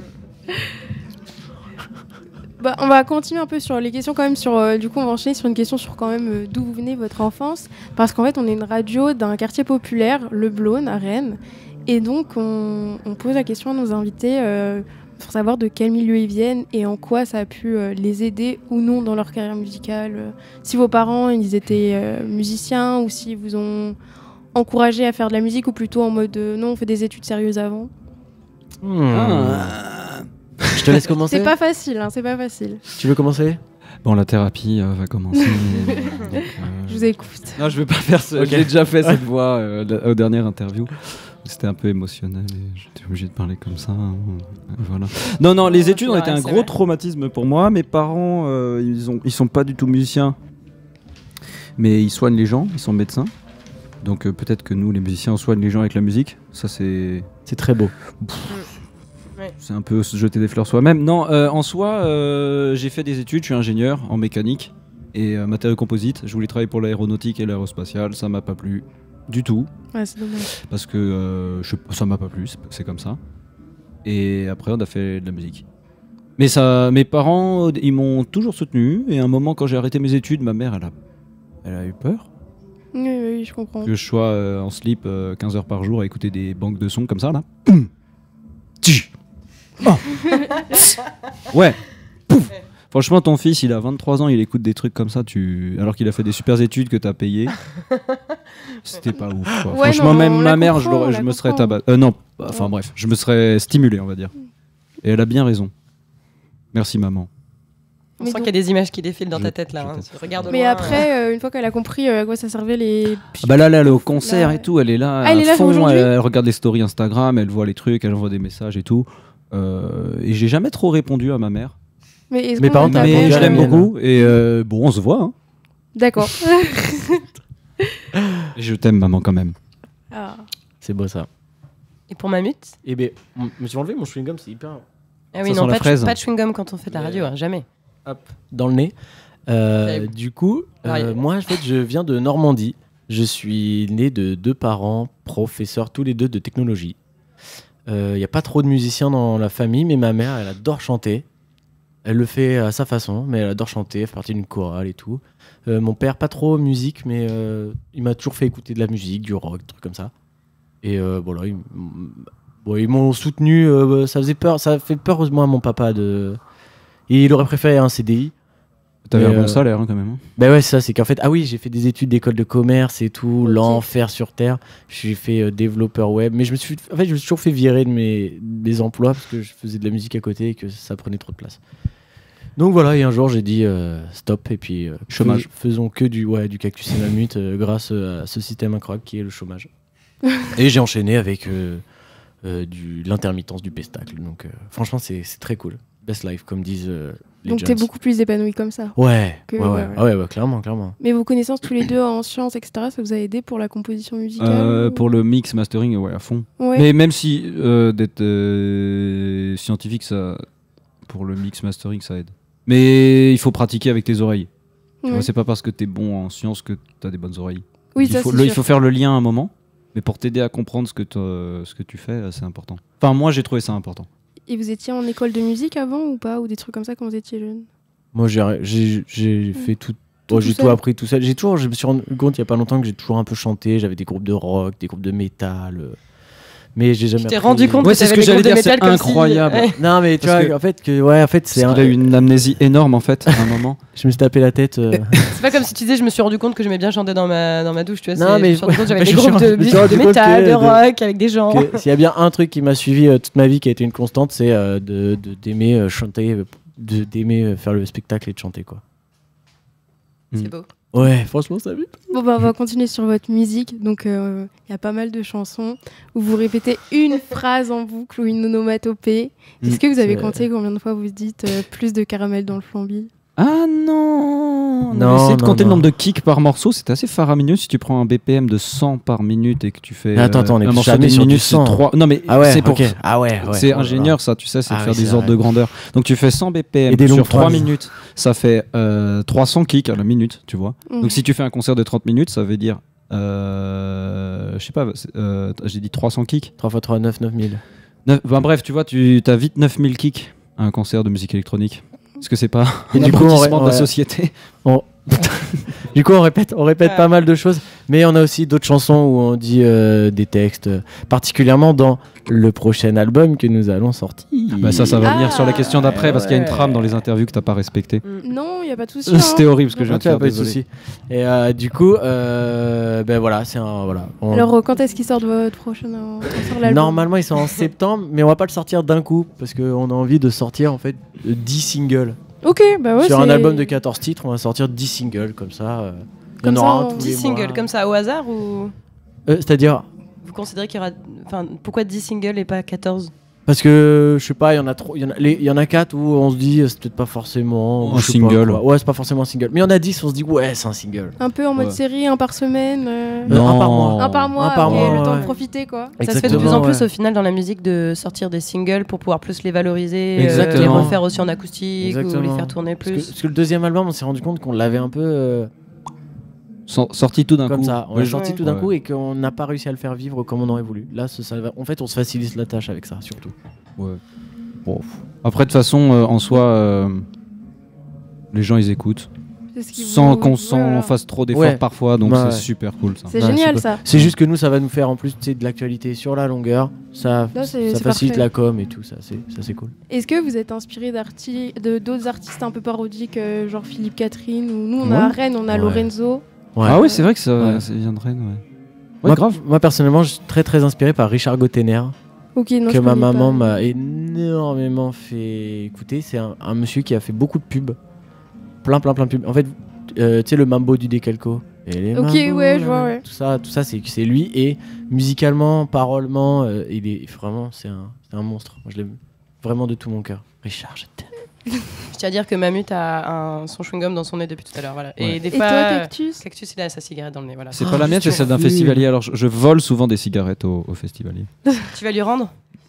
Bah, on va continuer un peu sur les questions quand même sur du coup on va enchaîner sur une question sur quand même d'où vous venez, votre enfance, parce qu'en fait on est une radio d'un quartier populaire, Le Blône à Rennes, et donc on pose la question à nos invités pour savoir de quel milieu ils viennent et en quoi ça a pu les aider ou non dans leur carrière musicale, si vos parents ils étaient musiciens ou s'ils vous ont encouragé à faire de la musique ou plutôt en mode non on fait des études sérieuses avant. Je te laisse commencer. C'est pas facile, hein, c'est pas facile. Tu veux commencer? Bon, la thérapie va commencer. Je vous écoute. Non, je vais pas faire ça. Ok. J'ai déjà fait cette voix aux dernières interviews. C'était un peu émotionnel et j'étais obligé de parler comme ça. Voilà. Non, les études ont été un gros traumatisme pour moi. Mes parents, ils sont pas du tout musiciens, mais ils soignent les gens. Ils sont médecins. Donc peut-être que nous, les musiciens, on soigne les gens avec la musique. Ça, c'est très beau. C'est un peu se jeter des fleurs soi-même. Non, en soi, j'ai fait des études. Je suis ingénieur en mécanique et matériaux composites. Je voulais travailler pour l'aéronautique et l'aérospatiale. Ça m'a pas plu du tout. Ouais, c'est dommage. Parce que ça m'a pas plu, c'est comme ça. Et après, on a fait de la musique. Mais ça, mes parents, ils m'ont toujours soutenu. Et à un moment, quand j'ai arrêté mes études, ma mère, elle a eu peur Oui, je comprends. que je sois en slip 15 heures par jour à écouter des banques de sons comme ça, là. Oh. Ouais. Pouf. Franchement, ton fils, il a 23 ans, il écoute des trucs comme ça, alors qu'il a fait des super études que t'as payées. C'était pas ouf, quoi. Ouais, Franchement, non, même on ma la mère, comprend, on je la me serait comprend. tabassé. Non, enfin bref, je me serais stimulé, on va dire. Et elle a bien raison. Merci, maman. On sent qu'il y a des images qui défilent dans ta tête là. Hein. Tu regardes Mais loin, après, une fois qu'elle a compris à quoi ça servait les. Ah bah là, elle est au concert et tout, elle est là Ah, elle est là à fond, aujourd'hui elle regarde les stories Instagram, elle voit les trucs, elle envoie des messages et tout. Et j'ai jamais trop répondu à ma mère. Mais est-ce Mes qu'on parents va t'ont taper- répondu Je à la l'aime mienne. beaucoup et bon, on se voit. Hein. D'accord. Et je t'aime, maman, quand même. Ah. C'est beau ça. Et pour Mamute? Eh ben, je me suis enlevé mon chewing-gum, c'est hyper. Ah oui, Ça non, sent la fraise. pas de chewing-gum quand on fait de la radio, hein, jamais. Hop, dans le nez. Du coup, moi, en fait, je viens de Normandie. Je suis né de 2 parents professeurs, tous les deux de technologie. Il n'y a pas trop de musiciens dans la famille, mais ma mère, elle adore chanter. Elle le fait à sa façon, mais elle adore chanter, elle fait partie d'une chorale et tout. Mon père, pas trop musique, mais il m'a toujours fait écouter de la musique, du rock, des trucs comme ça. Et voilà, ils m'ont soutenu. Ça faisait peur, ça fait peur heureusement à mon papa de. Et il aurait préféré un CDI. T'avais un bon salaire quand même. Bah ouais, c'est ça, c'est qu'en fait, j'ai fait des études d'école de commerce et tout, l'enfer sur terre. J'ai fait développeur web, mais je me suis toujours fait virer de mes emplois parce que je faisais de la musique à côté et que ça prenait trop de place. Donc voilà, et un jour j'ai dit stop, et puis chômage. Faisons que du cactus et mammut grâce à ce système incroyable qui est le chômage. Et j'ai enchaîné avec l'intermittence du pestacle. Donc franchement, c'est très cool. Best life, comme disent les Donc jeunes. t'es beaucoup plus épanoui comme ça. Ouais, clairement. Mais vos connaissances tous les deux en sciences, etc., ça vous a aidé pour la composition musicale Pour le mix, mastering, ouais, à fond. Ouais. Mais même si d'être scientifique, ça, pour le mix, mastering, ça aide. Mais il faut pratiquer avec tes oreilles. Tu vois, c'est pas parce que t'es bon en sciences que t'as des bonnes oreilles. Oui, il faut faire le lien à un moment, mais pour t'aider à comprendre ce que tu fais, c'est important. Enfin, moi, j'ai trouvé ça important. Et vous étiez en école de musique avant ou pas? Ou des trucs comme ça quand vous étiez jeune? Moi, j'ai fait tout. J'ai seul. tout appris tout seul. Je me suis rendu compte il y a pas longtemps que j'ai toujours un peu chanté. J'avais des groupes de rock, des groupes de métal. Mais j'ai jamais. Tu t'es rendu compte que c'est ce t'avais que des groupes j'allais de dire, métal c'est comme incroyable. Si... Ouais. Non, mais tu vois, en fait, c'est J'ai eu une amnésie énorme en fait à un moment. Je me suis tapé la tête. C'est pas comme si tu disais, je me suis rendu compte que j'aimais bien chanter dans ma douche, tu vois. Non, mais je me suis rendu compte que j'avais je des me suis groupes de rendu musique, de compte métal, que- de rock, avec des gens. S'il y a bien un truc qui m'a suivi toute ma vie, qui a été une constante, c'est d'aimer chanter, d'aimer faire le spectacle et de chanter, quoi. C'est beau. Ouais, franchement, ça vite. Bon, bah, on va continuer sur votre musique. Donc, il y a pas mal de chansons où vous répétez une phrase en boucle ou une onomatopée. Est-ce que vous avez compté combien de fois vous dites plus de caramel dans le flambi? Ah non, Non, on a essayé de non, compter non. le nombre de kicks par morceau, c'est assez faramineux si tu prends un BPM de 100 par minute et que tu fais Mais attends, on est un morceau jamais d'une sur du minute, 100. c'est 3. Non mais Ah ouais, c'est pour ok. Ah ouais, c'est oh là ingénieur là. ça, tu sais, c'est Ah de faire oui, des c'est ordres vrai. de grandeur. Donc tu fais 100 BPM Et des longues sur 3 phrases. minutes, ça fait 300 kicks à la minute, tu vois. Mhm. Donc si tu fais un concert de 30 minutes, ça veut dire je sais pas, j'ai dit 300 kicks. 3 x 3, 9, 9000. Bref, tu vois, tu as vite 9000 kicks à un concert de musique électronique. Est-ce que c'est pas Et un du coup, abrutissement de la société? Du coup, on répète pas mal de choses, mais on a aussi d'autres chansons où on dit des textes, particulièrement dans le prochain album que nous allons sortir. Bah ça va venir sur la question d'après parce qu'il y a une ouais. trame dans les interviews que t'as pas respectée. Non, il n'y a pas de souci. C'était horrible ce que je viens de faire, pas de désolé. souci. Et du coup, ben voilà, c'est un voilà. Alors, quand est-ce qu'il sort de votre prochain l'album? Normalement, ils sont en septembre, mais on va pas le sortir d'un coup parce qu'on a envie de sortir en fait 10 singles. Ok, bah ouais. Sur un c'est- album de 14 titres, on va sortir 10 singles comme ça. Il y en Comme ça, aura un on- tous 10 les singles mois. comme ça au hasard ou C'est-à-dire vous considérez qu'il y aura. Enfin, pourquoi 10 singles et pas 14? parce que je sais pas, il y en a trop, il y en a 4 où on se dit c'est peut-être pas forcément Un je sais single. pas quoi. Ouais, c'est pas forcément un single. Mais il y en a 10, on se dit ouais, c'est un single. Un peu en mode Ouais. série, un par semaine. Non. Un par mois. Un par mois, Un par ok, mois, le temps de ouais. profiter quoi. Ça se fait de plus en Exactement, plus ouais. au final dans la musique de sortir des singles pour pouvoir plus les valoriser, les Exactement. refaire aussi en acoustique ou les Exactement. faire tourner plus. Parce que le deuxième album, on s'est rendu compte qu'on l'avait un peu Sorti tout d'un coup. comme ça. On l'a Ouais. sorti tout d'un Ouais. coup et qu'on n'a pas réussi à le faire vivre comme on aurait voulu. Là, en fait, on se facilite la tâche avec ça, surtout. Ouais. Bon. Après, de toute façon, en soi, les gens ils écoutent. C'est ce qu'ils Sans vous- qu'on voilà. fasse trop d'efforts Ouais. parfois, donc Ouais. c'est super cool ça. C'est génial, cool. ça. C'est juste que nous, ça va nous faire en plus tu sais, de l'actualité sur la longueur. Ça Non, c'est facilite parfait. la com et tout. Ça, c'est cool. Est-ce que vous êtes inspiré d'autres artistes un peu parodiques, genre Philippe Catherine ou nous on Ouais. a à Rennes, on a Ouais. Lorenzo. Ah ouais, c'est vrai que ça, Ouais. ça vient de Rennes. Ouais. Moi, grave. Moi, personnellement, je suis très très inspiré par Richard Gottener. Ok, non, que je ma connais maman pas. m'a énormément fait écouter. C'est un monsieur qui a fait beaucoup de pubs. Plein de pubs. En fait, tu sais, le mambo du Decalco. Et les Ok, mambos, ouais, je là, vois, ouais. Tout ça c'est lui. Et musicalement, parolement, il est vraiment, c'est un monstre. Moi, je l'aime vraiment de tout mon cœur. Richard, je t'aime. Je tiens à dire que Mamut a son chewing-gum dans son nez depuis tout à l'heure. Voilà. Ouais. Et des Et fois, toi, Cactus il a sa cigarette dans le nez. Voilà. C'est pas la mienne, c'est celle d'un festivalier. Alors je vole souvent des cigarettes au festivalier. Tu vas lui rendre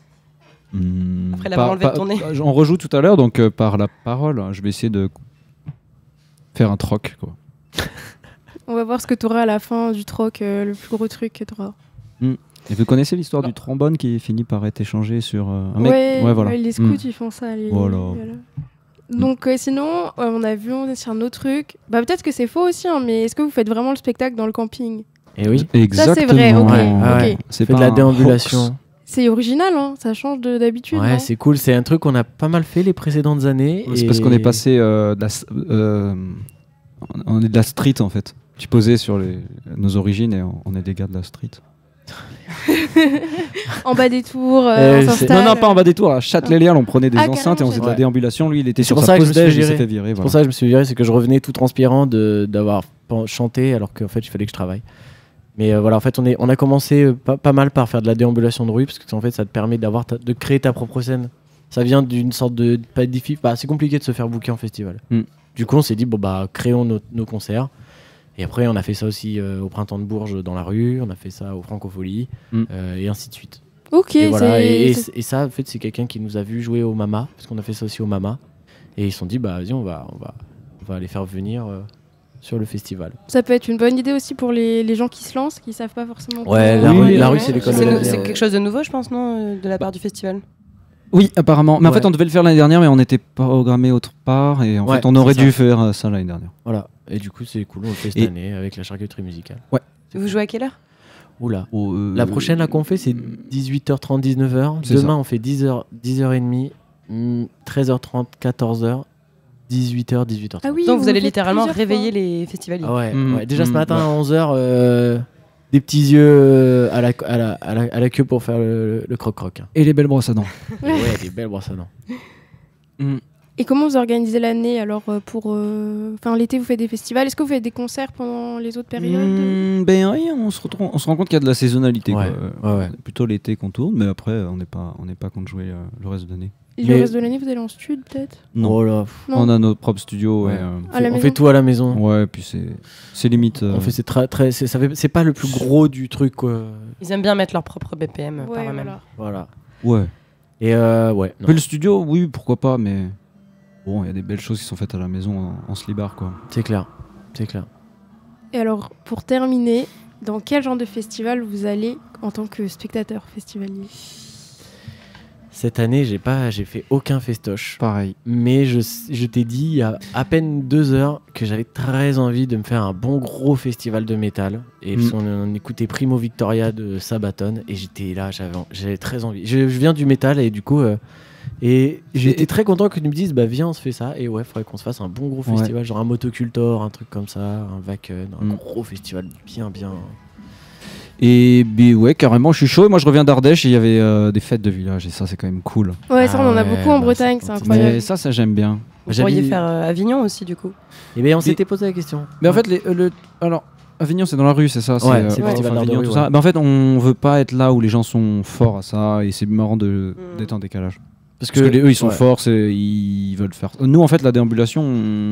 après l'avoir enlevé de ton nez. On rejoue tout à l'heure, donc par la parole, je vais essayer de faire un troc. Quoi. On va voir ce que tu auras à la fin du troc, le plus gros truc que tu auras. Et vous connaissez l'histoire du trombone qui finit par être échangé sur un mec Ouais, voilà. ouais, les scouts ils font ça. Voilà. Donc sinon, on a vu, on est sur un autre truc. Bah, peut-être que c'est faux aussi, hein, mais est-ce que vous faites vraiment le spectacle dans le camping? Et oui. Ça c'est vrai, ok. Ouais, ok. ouais. C'est Fait de pas la un déambulation. hoax. C'est original, hein, ça change d'habitude. Ouais, c'est cool. C'est un truc qu'on a pas mal fait les précédentes années. C'est parce qu'on est passé on est de la street en fait. Tu posais sur nos origines et on est des gars de la street. En bas des tours, non, pas en bas des tours. À Châtelet-Léal, on prenait des enceintes et on faisait de la déambulation. Lui, il était sur sa pause déj, il s'est fait virer. C'est pour ça que je me suis viré, c'est que je revenais tout transpirant d'avoir chanté alors qu'en fait, il fallait que je travaille. Mais voilà, en fait, on a commencé pas mal par faire de la déambulation de rue parce que en fait, ça te permet de créer ta propre scène. Ça vient d'une sorte de pas difficile. C'est compliqué de se faire booker en festival. Du coup, on s'est dit créons nos concerts. Et après, on a fait ça aussi au Printemps de Bourges dans la rue, on a fait ça au Francophonie, et ainsi de suite. Ok, et voilà. Et ça, en fait, c'est quelqu'un qui nous a vu jouer au Mama, parce qu'on a fait ça aussi au Mama. Et ils se sont dit, vas-y, on va les faire venir sur le festival. Ça peut être une bonne idée aussi pour les gens qui se lancent, qui savent pas forcément. Ouais, la rue, c'est l'école de la vie. C'est quelque chose de nouveau, je pense, non, de la part du festival. Oui, apparemment. Mais en fait, on devait le faire l'année dernière, mais on n'était pas programmé autre part. Et en fait, on aurait dû faire ça l'année dernière. Voilà. Et du coup, c'est cool. On le fait cette année avec la charcuterie musicale. Ouais. Vous jouez à quelle heure? Oula. La prochaine là, qu'on fait, c'est 18h30, 19h. Demain, on fait 10h30, 13h30, 14h, 18h, 18h30. Ah oui, donc vous allez littéralement réveiller les festivaliers. Ah ouais. Déjà ce matin à 11h, des petits yeux à la queue pour faire le croc-croc. Et les belles brosses à dents. Ouais, des belles brosses à dents. Et comment vous organisez l'année alors pour l'été vous faites des festivals, est-ce que vous faites des concerts pendant les autres périodes? Ben oui, on se rend compte qu'il y a de la saisonnalité. Ouais. Plutôt l'été qu'on tourne, mais après on n'est pas contre jouer le reste de l'année. Et le reste de l'année vous allez en stud peut-être? Non. Oh là. Non. On a notre propre studio. Ouais. Ouais, on fait tout à la maison. Ouais, puis c'est limite. On fait c'est pas le plus gros du truc quoi. Ils aiment bien mettre leur propre BPM par eux-mêmes. Voilà. Ouais. Et ouais. Mais le studio, oui, pourquoi pas, mais bon, il y a des belles choses qui sont faites à la maison en slibard quoi. C'est clair. Et alors pour terminer, dans quel genre de festival vous allez en tant que spectateur festivalier? Cette année, j'ai fait aucun festoche. Pareil. Mais je t'ai dit il y a à peine 2 heures que j'avais très envie de me faire un bon gros festival de métal. Et on écoutait Primo Victoria de Sabaton et j'étais là, j'avais très envie. Je viens du métal et du coup, et j'étais très content que tu me dises, viens, on se fait ça. Et ouais, faudrait qu'on se fasse un bon gros festival, genre un Motocultor, un truc comme ça, un Wacken, un gros festival bien. Et ouais, carrément, je suis chaud. Moi, je reviens d'Ardèche et il y avait des fêtes de village et ça, c'est quand même cool. Ouais, ça, on en a beaucoup en Bretagne, c'est incroyable. Mais ça, j'aime bien. Vous pourriez faire Avignon aussi, du coup. Et bien, on s'était posé la question. Mais en fait, alors, Avignon, c'est dans la rue, c'est ça. Ouais, c'est festival Avignon, rue, tout ça. Mais en fait, on veut pas être là où les gens sont forts à ça et c'est marrant d'être en décalage. Parce que eux, ils sont forts, ils veulent faire. Nous, en fait, la déambulation,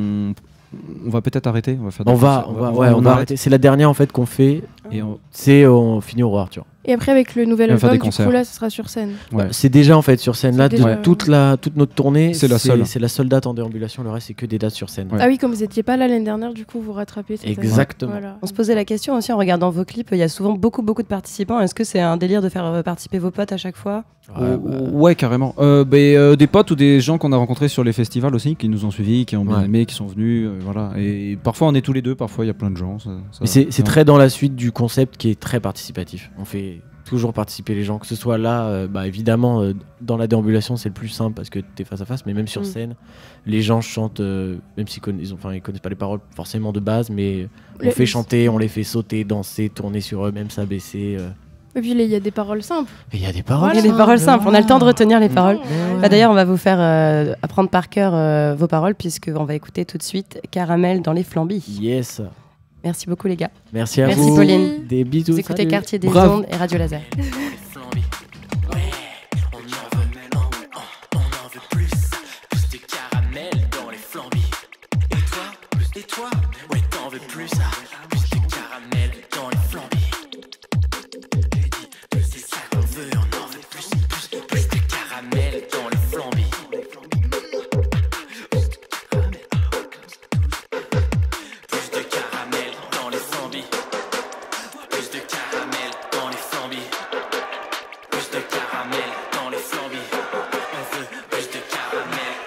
on va peut-être arrêter. On va arrêter. C'est la dernière en fait qu'on fait. Et on finit au Roi Arthur. Et après avec le nouvel album, du coup là, ce sera sur scène. Ouais. C'est déjà en fait sur scène là. Toute notre tournée, c'est la seule date en déambulation. Le reste, c'est que des dates sur scène. Ah oui, comme vous n'étiez pas là l'année dernière, du coup, vous rattrapez. Exactement. Voilà. On se posait la question aussi en regardant vos clips. Il y a souvent beaucoup de participants. Est-ce que c'est un délire de faire participer vos potes à chaque fois? Ouais, carrément. Des potes ou des gens qu'on a rencontrés sur les festivals aussi, qui nous ont suivis, qui ont bien aimé, qui sont venus. Voilà. Et parfois, on est tous les deux. Parfois, il y a plein de gens. C'est très dans la suite du concept qui est très participatif. On fait toujours participer les gens, que ce soit là, évidemment, dans la déambulation, c'est le plus simple parce que tu es face à face, mais même sur scène, les gens chantent, même s'ils connaissent pas les paroles forcément de base, mais on fait chanter, on les fait sauter, danser, tourner sur eux-mêmes, s'abaisser. Et puis il y a des paroles simples. Il y a des paroles simples. On a le temps de retenir les paroles. D'ailleurs, on va vous faire apprendre par cœur vos paroles puisqu'on va écouter tout de suite Caramel dans les flambis. Yes. Merci beaucoup les gars. Merci à vous. Merci Pauline. Des bisous. Vous écoutez Quartier des Bravo. Ondes et Radio Laser.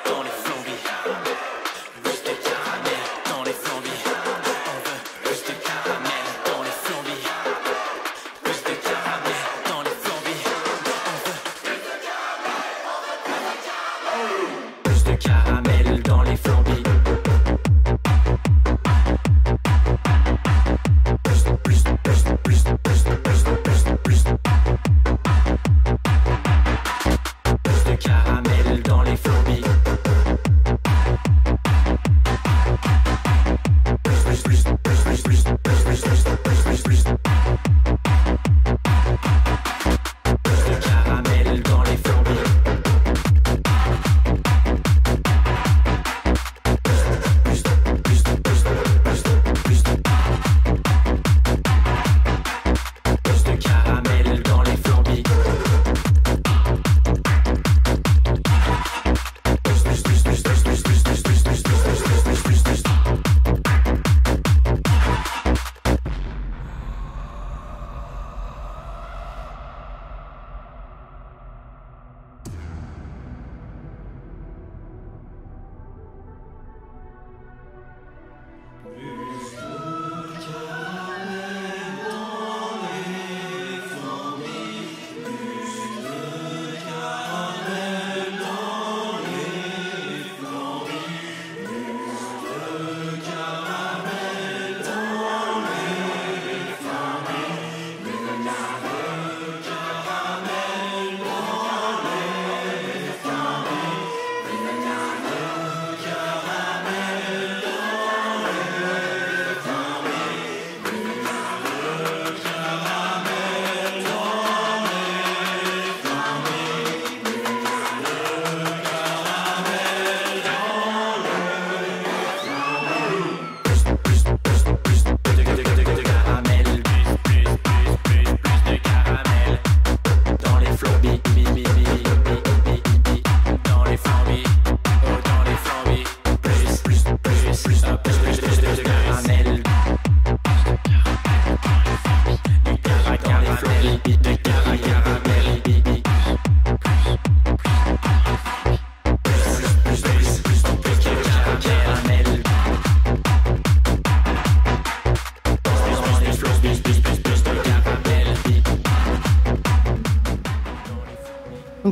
Plus de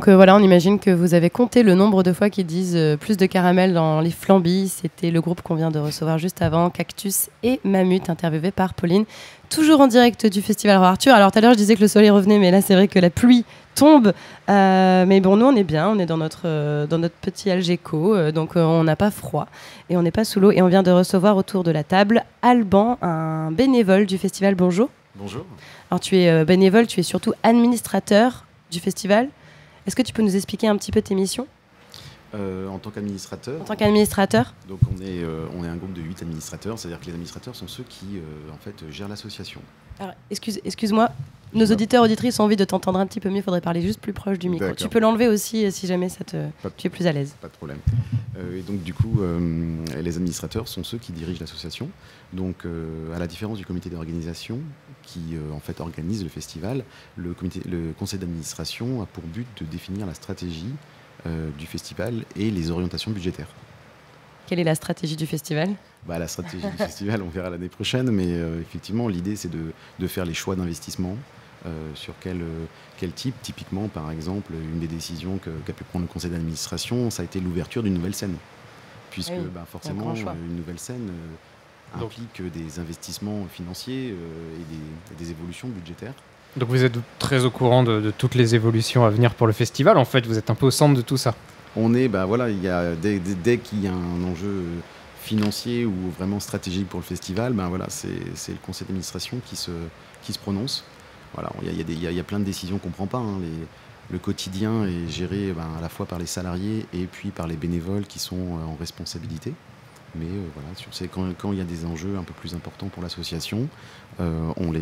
Donc voilà, on imagine que vous avez compté le nombre de fois qu'ils disent plus de caramel dans les flambis. C'était le groupe qu'on vient de recevoir juste avant, Cactus et Mammut, interviewé par Pauline. Toujours en direct du Festival Roi Arthur. Alors tout à l'heure, je disais que le soleil revenait, mais là, c'est vrai que la pluie tombe. Mais bon, nous, on est bien. On est dans notre petit Algeco. Donc on n'a pas froid et on n'est pas sous l'eau. Et on vient de recevoir autour de la table Alban, un bénévole du festival. Bonjour. Bonjour. Alors tu es bénévole, tu es surtout administrateur du festival. Est-ce que tu peux nous expliquer un petit peu tes missions ? En tant qu'administrateur. En tant qu'administrateur. Donc on est un groupe de 8 administrateurs, c'est-à-dire que les administrateurs sont ceux qui en fait gèrent l'association. Alors excuse-moi, nos auditeurs auditrices ont envie de t'entendre un petit peu mieux, il faudrait parler juste plus proche du micro. D'accord. Tu peux l'enlever aussi si jamais tu es plus à l'aise. Pas de problème. Et donc du coup, les administrateurs sont ceux qui dirigent l'association. Donc à la différence du comité d'organisation qui en fait organise le festival, le conseil d'administration a pour but de définir la stratégie du festival et les orientations budgétaires. Quelle est la stratégie du festival ? La stratégie du festival, on verra l'année prochaine, mais effectivement, l'idée, c'est de faire les choix d'investissement sur quel type. Typiquement, par exemple, une des décisions qu'a pu prendre le conseil d'administration, ça a été l'ouverture d'une nouvelle scène. Puisque forcément, une nouvelle scène implique des investissements financiers et des évolutions budgétaires. Donc vous êtes très au courant de toutes les évolutions à venir pour le festival. En fait, vous êtes un peu au centre de tout ça. On est, il y a, dès qu'il y a un enjeu financier ou vraiment stratégique pour le festival, c'est le conseil d'administration qui se prononce. Voilà, il y a plein de décisions qu'on ne prend pas. Hein. Le quotidien est géré à la fois par les salariés et puis par les bénévoles qui sont en responsabilité. Mais quand il y a des enjeux un peu plus importants pour l'association, on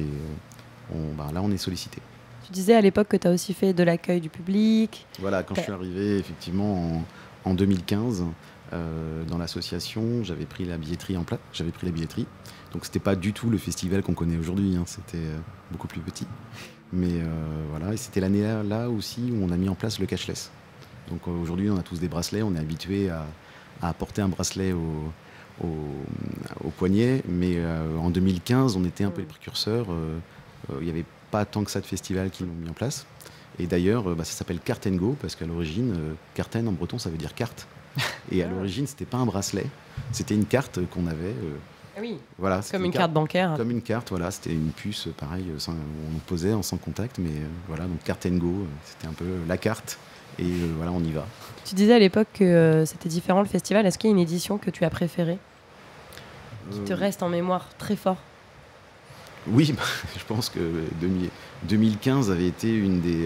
est sollicité. Tu disais à l'époque que tu as aussi fait de l'accueil du public. Voilà, quand je suis arrivé effectivement en 2015 dans l'association, j'avais pris la billetterie en place. Donc c'était pas du tout le festival qu'on connaît aujourd'hui, hein, c'était beaucoup plus petit. Mais et c'était l'année là aussi où on a mis en place le cashless. Donc aujourd'hui on a tous des bracelets, on est habitué à porter un bracelet au poignet, mais en 2015 on était un peu les précurseurs. Il n'y avait pas tant que ça de festivals qui l'ont mis en place. Et d'ailleurs, ça s'appelle Carte & Go, parce qu'à l'origine, Carten en breton, ça veut dire carte. Et à l'origine, c'était pas un bracelet, c'était une carte qu'on avait. Oui, voilà, comme une carte bancaire. Comme une carte, voilà, c'était une puce, pareil, on posait sans contact, mais voilà, donc Carte & Go, c'était un peu la carte. Et voilà, on y va. Tu disais à l'époque que c'était différent le festival. Est-ce qu'il y a une édition que tu as préférée, qui te reste en mémoire très fort ? Oui, je pense que 2015 avait été une des...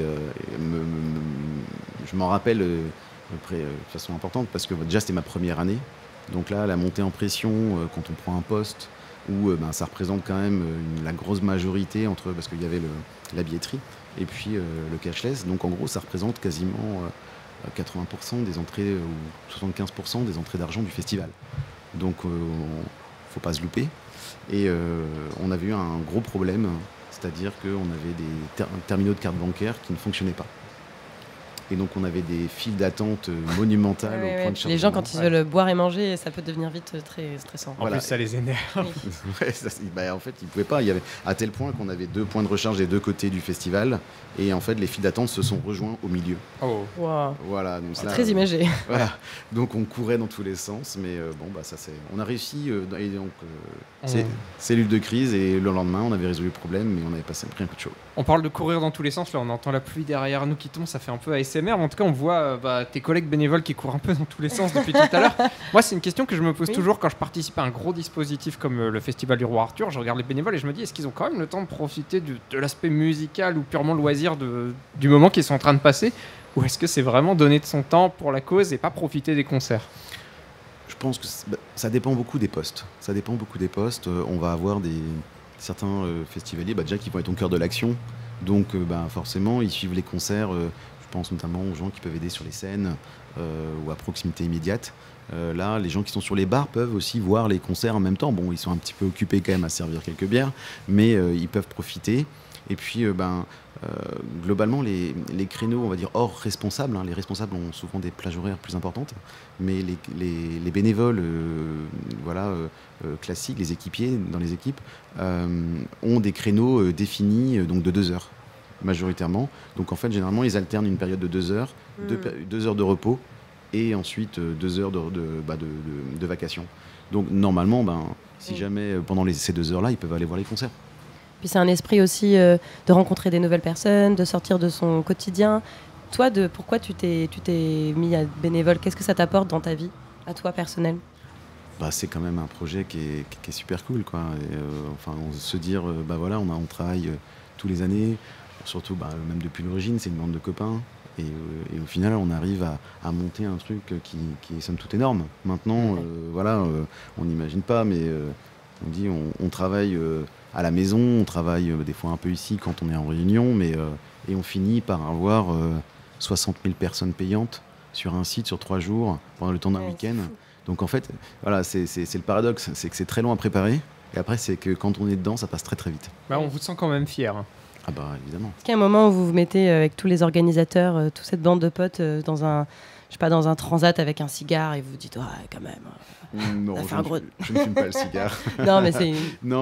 je m'en rappelle de façon importante parce que déjà c'était ma première année. Donc là, la montée en pression, quand on prend un poste où ça représente quand même la grosse majorité parce qu'il y avait la billetterie et puis le cashless. Donc en gros, ça représente quasiment 80% des entrées ou 75% des entrées d'argent du festival. Donc faut pas se louper. Et on avait eu un gros problème, c'est-à-dire qu'on avait des terminaux de carte bancaire qui ne fonctionnaient pas. Et donc on avait des files d'attente monumentales au point de chargement. Les gens, quand ils veulent boire et manger, ça peut devenir vite très stressant. En plus, ça les énerve. En fait, ils ne pouvaient pas. Il y avait, à tel point qu'on avait 2 points de recharge des 2 côtés du festival. Et en fait, les files d'attente se sont rejoints au milieu. Oh. Wow. Voilà, c'est très imagé. Voilà. Donc on courait dans tous les sens. Mais on a réussi. Et donc, cellule de crise. Et le lendemain, on avait résolu le problème. Mais on avait pris un coup de chaud. On parle de courir dans tous les sens. Là, on entend la pluie derrière nous qui tombe. Ça fait un peu ASMR. En tout cas, on voit tes collègues bénévoles qui courent un peu dans tous les sens depuis tout à l'heure. Moi, c'est une question que je me pose toujours quand je participe à un gros dispositif comme le Festival du Roi Arthur. Je regarde les bénévoles et je me dis, est-ce qu'ils ont quand même le temps de profiter de l'aspect musical ou purement loisir du moment qu'ils sont en train de passer, ou est-ce que c'est vraiment donner de son temps pour la cause et pas profiter des concerts ? Je pense que ça dépend beaucoup des postes. On va avoir certains festivaliers déjà qui vont être au cœur de l'action. Donc forcément, ils suivent les concerts. Je pense notamment aux gens qui peuvent aider sur les scènes ou à proximité immédiate. Là, les gens qui sont sur les bars peuvent aussi voir les concerts en même temps. Bon, ils sont un petit peu occupés quand même à servir quelques bières, mais ils peuvent profiter. Et puis, globalement, les créneaux, on va dire, hors responsables, les responsables ont souvent des plages horaires plus importantes, mais les bénévoles classiques, les équipiers dans les équipes, ont des créneaux définis donc de 2 heures. majoritairement. Donc en fait, généralement, ils alternent une période de 2 heures, 2 heures de repos et ensuite 2 heures de vacation. Donc normalement, si jamais pendant ces 2 heures-là, ils peuvent aller voir les concerts. Puis c'est un esprit aussi de rencontrer des nouvelles personnes, de sortir de son quotidien. Toi, pourquoi tu t'es mis à bénévole? Qu'est-ce que ça t'apporte dans ta vie, à toi personnel? C'est quand même un projet qui est super cool, quoi. Et, on se dire, voilà, on travaille tous les années, surtout même depuis l'origine, c'est une bande de copains. Et au final, on arrive à monter un truc qui est somme toute énorme. Maintenant, on n'imagine pas, mais on dit on travaille à la maison, on travaille des fois un peu ici quand on est en réunion, et on finit par avoir 60 000 personnes payantes sur un site sur 3 jours pendant le temps d'un week-end. Donc en fait, voilà, c'est le paradoxe, c'est que c'est très long à préparer, et après c'est que quand on est dedans, ça passe très très vite. On vous sent quand même fier. Ah évidemment. Est-ce qu'il y a un moment où vous vous mettez avec tous les organisateurs, toute cette bande de potes dans un transat avec un cigare et vous vous dites quand même. Non, je ne fume pas le cigare. Non, mais c'est.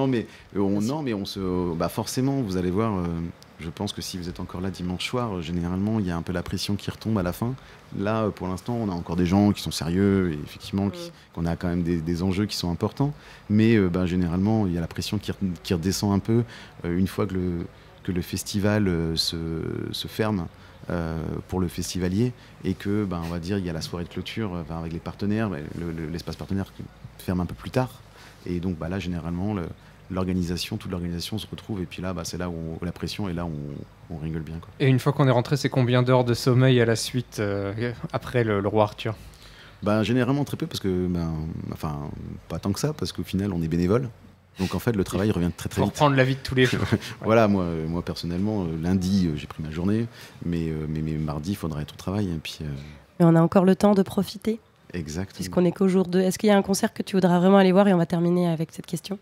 Forcément, vous allez voir. Je pense que si vous êtes encore là dimanche soir, généralement, il y a un peu la pression qui retombe à la fin. Là, pour l'instant, on a encore des gens qui sont sérieux et effectivement, qu'on a quand même des enjeux qui sont importants. Mais généralement, il y a la pression qui redescend un peu une fois que le festival se ferme pour le festivalier et que, on va dire, il y a la soirée de clôture avec les partenaires, l'espace partenaire qui ferme un peu plus tard. Et donc, là, généralement, toute l'organisation se retrouve et puis là c'est là où la pression et là on rigole bien, quoi. Et une fois qu'on est rentré, c'est combien d'heures de sommeil à la suite après le Roi Arthur? Généralement très peu parce que pas tant que ça parce qu'au final on est bénévole, donc en fait le travail revient très très vite. Pour reprendre la vie de tous les jours. Voilà, moi personnellement lundi j'ai pris ma journée, mais mardi il faudra être au travail et puis mais on a encore le temps de profiter. Exactement. Puisqu'on est qu'au jour 2. Est-ce qu'il y a un concert que tu voudras vraiment aller voir? Et on va terminer avec cette question.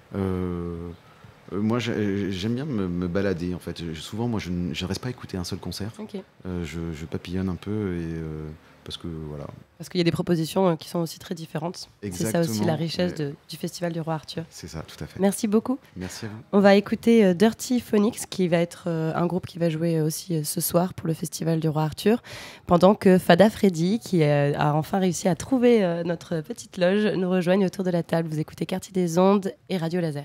Moi j'aime bien me balader en fait. Souvent moi je ne reste pas écouter un seul concert. Okay. Je papillonne un peu et parce que voilà. Parce qu'il y a des propositions qui sont aussi très différentes. Exactement. C'est ça aussi la richesse du Festival du Roi Arthur. C'est ça, tout à fait. Merci beaucoup. Merci à vous. On va écouter Dirty Phonics qui va être un groupe qui va jouer aussi ce soir pour le Festival du Roi Arthur, pendant que Fada Freddy, qui a enfin réussi à trouver notre petite loge, nous rejoigne autour de la table. Vous écoutez Quartier des Ondes et Radio Laser.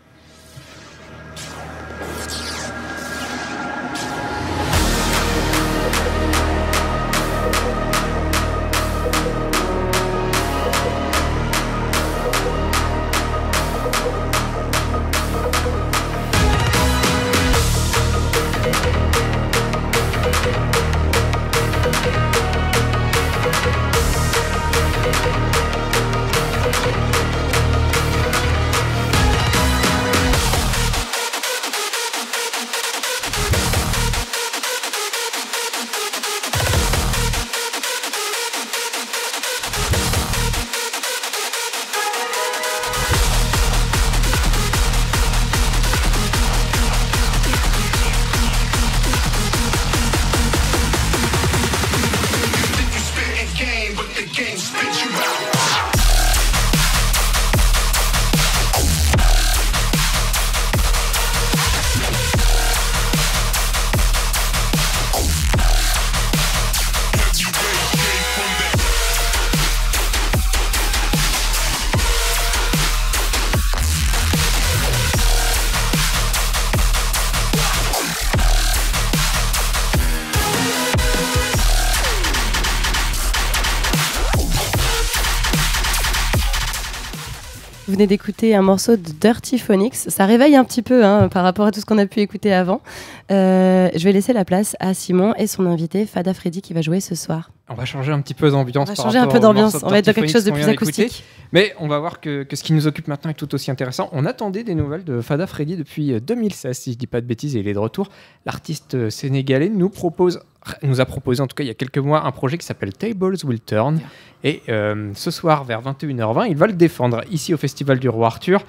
Vous venez d'écouter un morceau de Dirty Phonics. Ça réveille un petit peu par rapport à tout ce qu'on a pu écouter avant. Je vais laisser la place à Simon et son invité Fada Freddy qui va jouer ce soir. On va changer un petit peu d'ambiance. On va changer un peu d'ambiance. On va être dans quelque chose de plus acoustique. Mais on va voir que ce qui nous occupe maintenant est tout aussi intéressant. On attendait des nouvelles de Fada Freddy depuis 2016, si je ne dis pas de bêtises, et il est de retour. L'artiste sénégalais nous a proposé, en tout cas il y a quelques mois, un projet qui s'appelle Tables Will Turn. Et ce soir, vers 21h20, il va le défendre ici au Festival du Roi Arthur.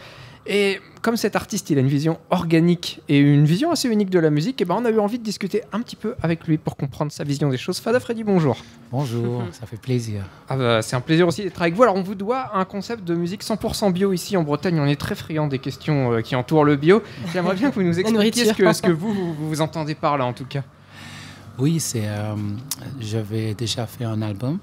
Et comme cet artiste, il a une vision organique et une vision assez unique de la musique, et ben on a eu envie de discuter un petit peu avec lui pour comprendre sa vision des choses. Fada Freddy, bonjour. Bonjour, ça fait plaisir. Ah bah, c'est un plaisir aussi d'être avec vous. Alors on vous doit un concept de musique 100% bio ici en Bretagne. On est très friand des questions qui entourent le bio. J'aimerais bien que vous nous expliquiez ce que vous entendez par là en tout cas. Oui, j'avais déjà fait un album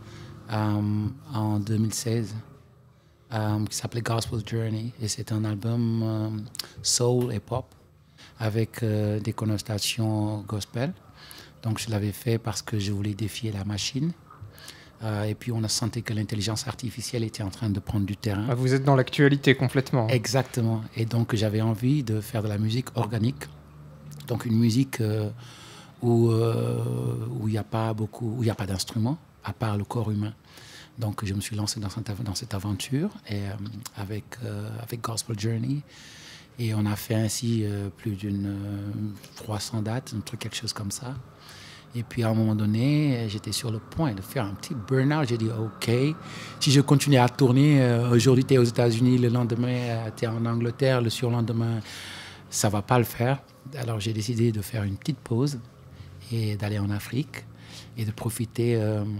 en 2016. Qui s'appelait Gospel Journey, et c'est un album soul et pop avec des connotations gospel. Donc je l'avais fait parce que je voulais défier la machine. Et puis on a senti que l'intelligence artificielle était en train de prendre du terrain. Ah, vous êtes dans l'actualité complètement. Exactement. Et donc j'avais envie de faire de la musique organique. Donc une musique où il n'y a pas d'instruments, à part le corps humain. Donc je me suis lancé dans cette aventure avec Gospel Journey, et on a fait ainsi plus d'une 300 dates, quelque chose comme ça. Et puis à un moment donné, j'étais sur le point de faire un petit burn-out. J'ai dit OK, si je continue à tourner, aujourd'hui tu es aux États-Unis, le lendemain tu es en Angleterre, le surlendemain ça va pas le faire. Alors j'ai décidé de faire une petite pause et d'aller en Afrique et de profiter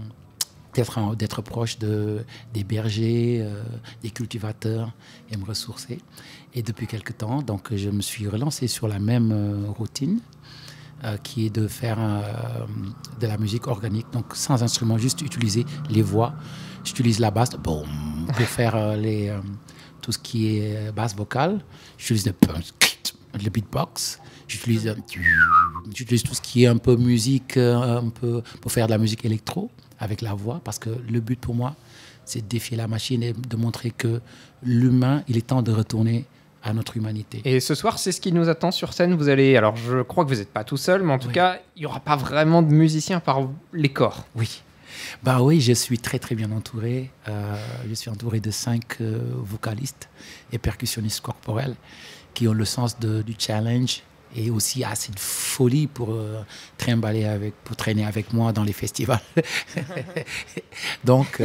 d'être proche des bergers, des cultivateurs, et me ressourcer. Et depuis quelque temps, donc, je me suis relancé sur la même routine, qui est de faire de la musique organique, donc sans instrument, juste utiliser les voix. J'utilise la basse pour faire tout ce qui est basse vocale. J'utilise le beatbox. J'utilise tout ce qui est un peu musique, pour faire de la musique électro avec la voix, parce que le but pour moi, c'est de défier la machine et de montrer que l'humain, il est temps de retourner à notre humanité. Et ce soir, c'est ce qui nous attend sur scène. Vous allez, alors je crois que vous n'êtes pas tout seul, mais en tout cas, il n'y aura pas vraiment de musiciens par les corps. Oui. Bah oui, je suis très très bien entouré. Je suis entouré de 5 vocalistes et percussionnistes corporels qui ont le sens du challenge et aussi assez de folie pour traîner avec moi dans les festivals. donc,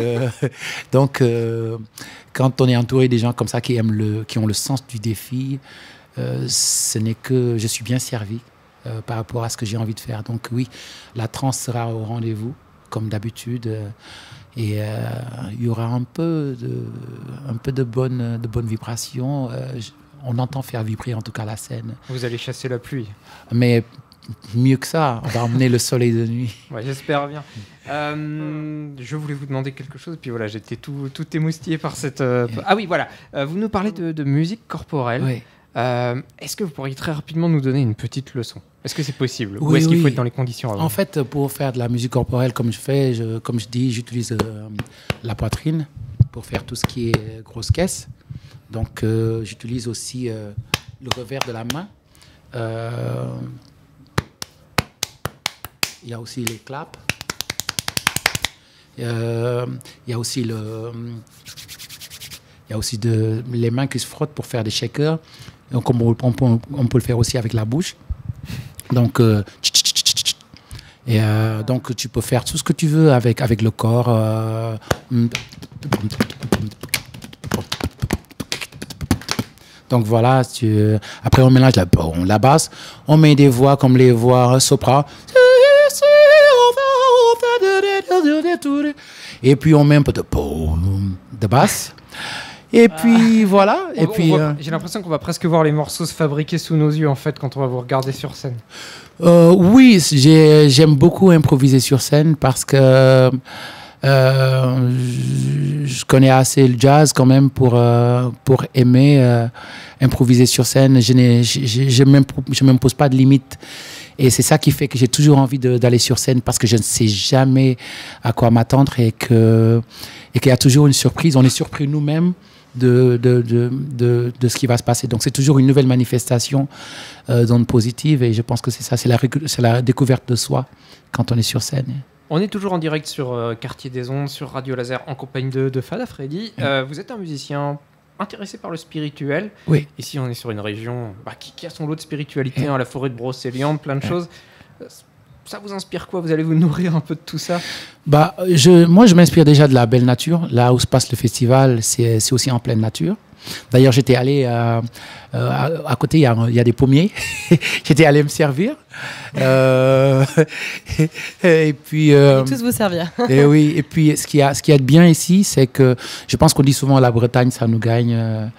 quand on est entouré des gens comme ça qui ont le sens du défi, ce n'est que je suis bien servi par rapport à ce que j'ai envie de faire. Donc oui, la trance sera au rendez-vous, comme d'habitude. Et il y aura un peu de bonnes vibrations. On entend faire vibrer en tout cas la scène. Vous allez chasser la pluie. Mais mieux que ça, on va emmener le soleil de nuit. Ouais, j'espère bien. Je voulais vous demander quelque chose, puis voilà, j'étais tout émoustillé par cette... Ah oui, voilà, vous nous parlez de musique corporelle. Oui. Est-ce que vous pourriez très rapidement nous donner une petite leçon? Est-ce que c'est possible? Ou est-ce qu'il faut être dans les conditions avant? En fait, pour faire de la musique corporelle, comme je dis, j'utilise la poitrine pour faire tout ce qui est grosse caisse. Donc, j'utilise aussi le revers de la main. Il y a aussi les claps. Il y a aussi les mains qui se frottent pour faire des shakers. Donc, on peut le faire aussi avec la bouche. Donc, donc tu peux faire tout ce que tu veux avec le corps. Donc voilà, après on mélange la basse, on met des voix comme les voix sopra. Et puis on met un peu de basse. Et puis voilà. J'ai l'impression qu'on va presque voir les morceaux se fabriquer sous nos yeux en fait quand on va vous regarder sur scène. Oui, j'aime beaucoup improviser sur scène parce que je connais assez le jazz quand même pour aimer improviser sur scène. Je m'impose pas de limites. Et c'est ça qui fait que j'ai toujours envie d'aller sur scène parce que je ne sais jamais à quoi m'attendre et qu'il y a toujours une surprise. On est surpris nous-mêmes de ce qui va se passer. Donc c'est toujours une nouvelle manifestation d'ondes positives et je pense que c'est ça, c'est la découverte de soi quand on est sur scène. On est toujours en direct sur Quartier des Ondes, sur Radio Laser, en compagnie de Fada Freddy. Vous êtes un musicien intéressé par le spirituel. Oui. Ici, on est sur une région qui a son lot de spiritualité, la forêt de Brocéliande, plein de choses. Ça vous inspire quoi? Vous allez vous nourrir un peu de tout ça? Moi, je m'inspire déjà de la belle nature. Là où se passe le festival, c'est aussi en pleine nature. D'ailleurs, j'étais allé à côté, il y a des pommiers. J'étais allé me servir. Et puis. Tous vous servir. Et oui. Et puis, ce qu'il y a de bien ici, c'est que je pense qu'on dit souvent la Bretagne, ça nous gagne.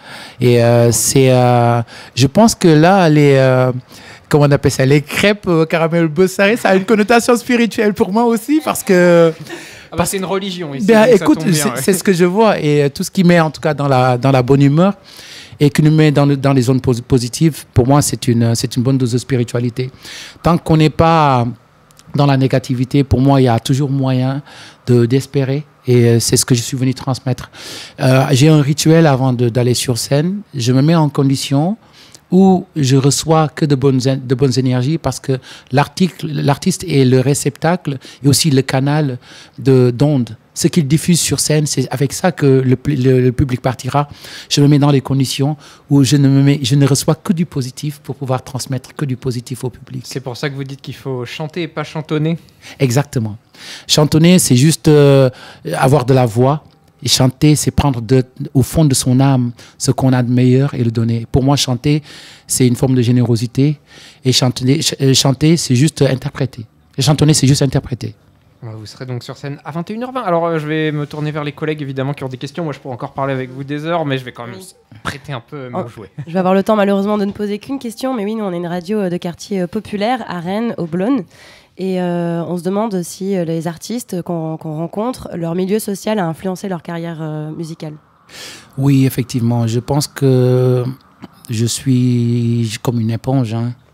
Je pense que là, comment on appelle ça, les crêpes caramel beurre, ça a une connotation spirituelle pour moi aussi, parce que. C'est une religion ici. Écoute, c'est ce que je vois, et tout ce qui met en tout cas dans la bonne humeur et qui nous met dans les zones positives, pour moi c'est une bonne dose de spiritualité. Tant qu'on n'est pas dans la négativité, pour moi il y a toujours moyen d'espérer, et c'est ce que je suis venu transmettre. J'ai un rituel avant d'aller sur scène, je me mets en condition où je reçois que de bonnes énergies, parce que l'artiste est le réceptacle et aussi le canal d'ondes. Ce qu'il diffuse sur scène, c'est avec ça que le public partira. Je me mets dans les conditions où je ne reçois que du positif pour pouvoir transmettre que du positif au public. C'est pour ça que vous dites qu'il faut chanter et pas chantonner. Exactement. Chantonner, c'est juste avoir de la voix. Et chanter, c'est prendre au fond de son âme ce qu'on a de meilleur et le donner. Pour moi, chanter, c'est une forme de générosité. Et chanter, c'est juste interpréter. Et chantonner, c'est juste interpréter. Vous serez donc sur scène à 21h20. Alors, je vais me tourner vers les collègues, évidemment, qui ont des questions. Moi, je pourrais encore parler avec vous des heures, mais je vais quand même prêter un peu mon jouet. Je vais avoir le temps, malheureusement, de ne poser qu'une question. Mais oui, nous, on est une radio de quartier populaire à Rennes, au Blône. Et on se demande si les artistes qu'on rencontre, leur milieu social a influencé leur carrière musicale. Oui, effectivement. Je pense que je suis comme une éponge.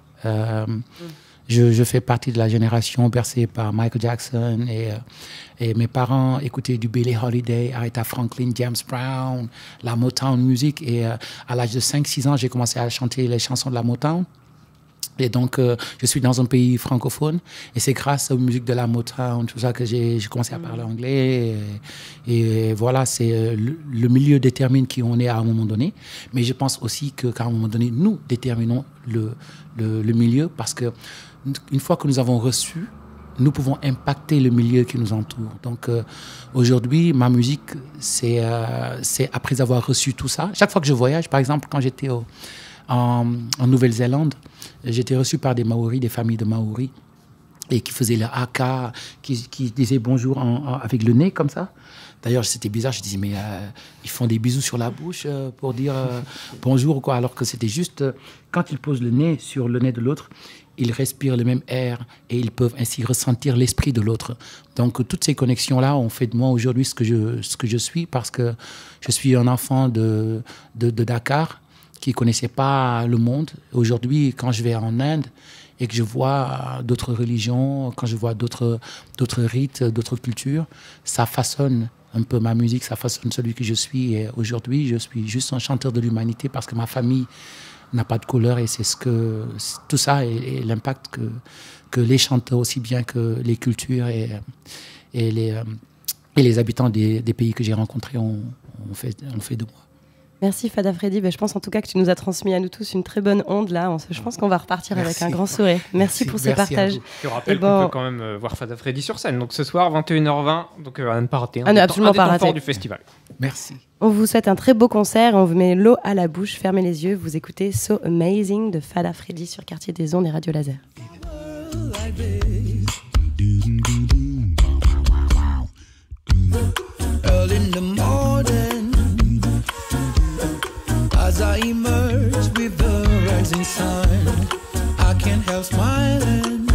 Je fais partie de la génération bercée par Michael Jackson, et mes parents écoutaient du Billie Holiday, Aretha Franklin, James Brown, la Motown music. Et à l'âge de 5-6 ans, j'ai commencé à chanter les chansons de la Motown. Et donc, je suis dans un pays francophone, et c'est grâce aux musiques de la Motown, tout ça, que j'ai commencé à parler anglais. Et voilà, c'est le milieu détermine qui on est à un moment donné. Mais je pense aussi qu'à un moment donné, nous déterminons le milieu, parce que une fois que nous avons reçu, nous pouvons impacter le milieu qui nous entoure. Donc aujourd'hui, ma musique, c'est après avoir reçu tout ça. Chaque fois que je voyage, par exemple, quand j'étais en Nouvelle-Zélande, j'étais reçu par des Maoris, des familles de Maoris, et qui faisaient le haka, qui disaient bonjour avec le nez comme ça. D'ailleurs, c'était bizarre, je disais, mais ils font des bisous sur la bouche pour dire bonjour, quoi, alors que c'était juste, quand ils posent le nez sur le nez de l'autre, ils respirent le même air et ils peuvent ainsi ressentir l'esprit de l'autre. Donc, toutes ces connexions-là ont fait de moi aujourd'hui ce que je suis, parce que je suis un enfant de Dakar qui ne connaissait pas le monde. Aujourd'hui, quand je vais en Inde et que je vois d'autres religions, quand je vois d'autres rites, d'autres cultures, ça façonne un peu ma musique, ça façonne celui que je suis. Et aujourd'hui, je suis juste un chanteur de l'humanité, parce que ma famille n'a pas de couleur, et c'est tout ça et l'impact que les chanteurs, aussi bien que les cultures et les habitants des pays que j'ai rencontrés ont fait de moi. Merci Fada Freddy. Je pense en tout cas que tu nous as transmis à nous tous une très bonne onde là. Je pense qu'on va repartir avec un grand sourire. Merci pour ce partage. Je rappelle qu'on peut quand même voir Fada Freddy sur scène. Donc ce soir, 21h20, donc à ne pas rater. À ne absolument pas rater du festival. Merci. On vous souhaite un très beau concert. On vous met l'eau à la bouche. Fermez les yeux. Vous écoutez So Amazing de Fada Freddy sur Quartier des Ondes et Radio Laser. Early in the morning, as I emerge with the rising sun, I can't help smiling,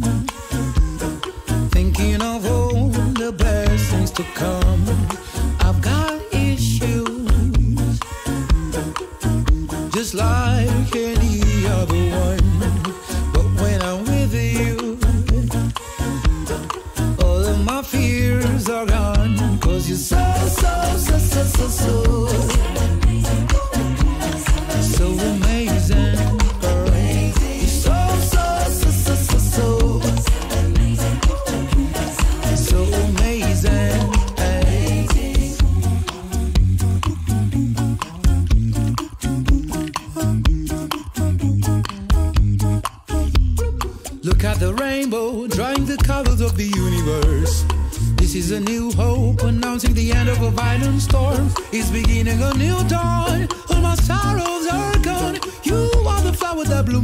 thinking of all the best things to come. I've got issues, just like any other one, but when I'm with you, all of my fears are gone, 'cause you're so amazing, girl. You're so amazing. Look at the rainbow, drawing the colors of the universe. This is a new hope, announcing the end of a violent storm. It's beginning a new dawn.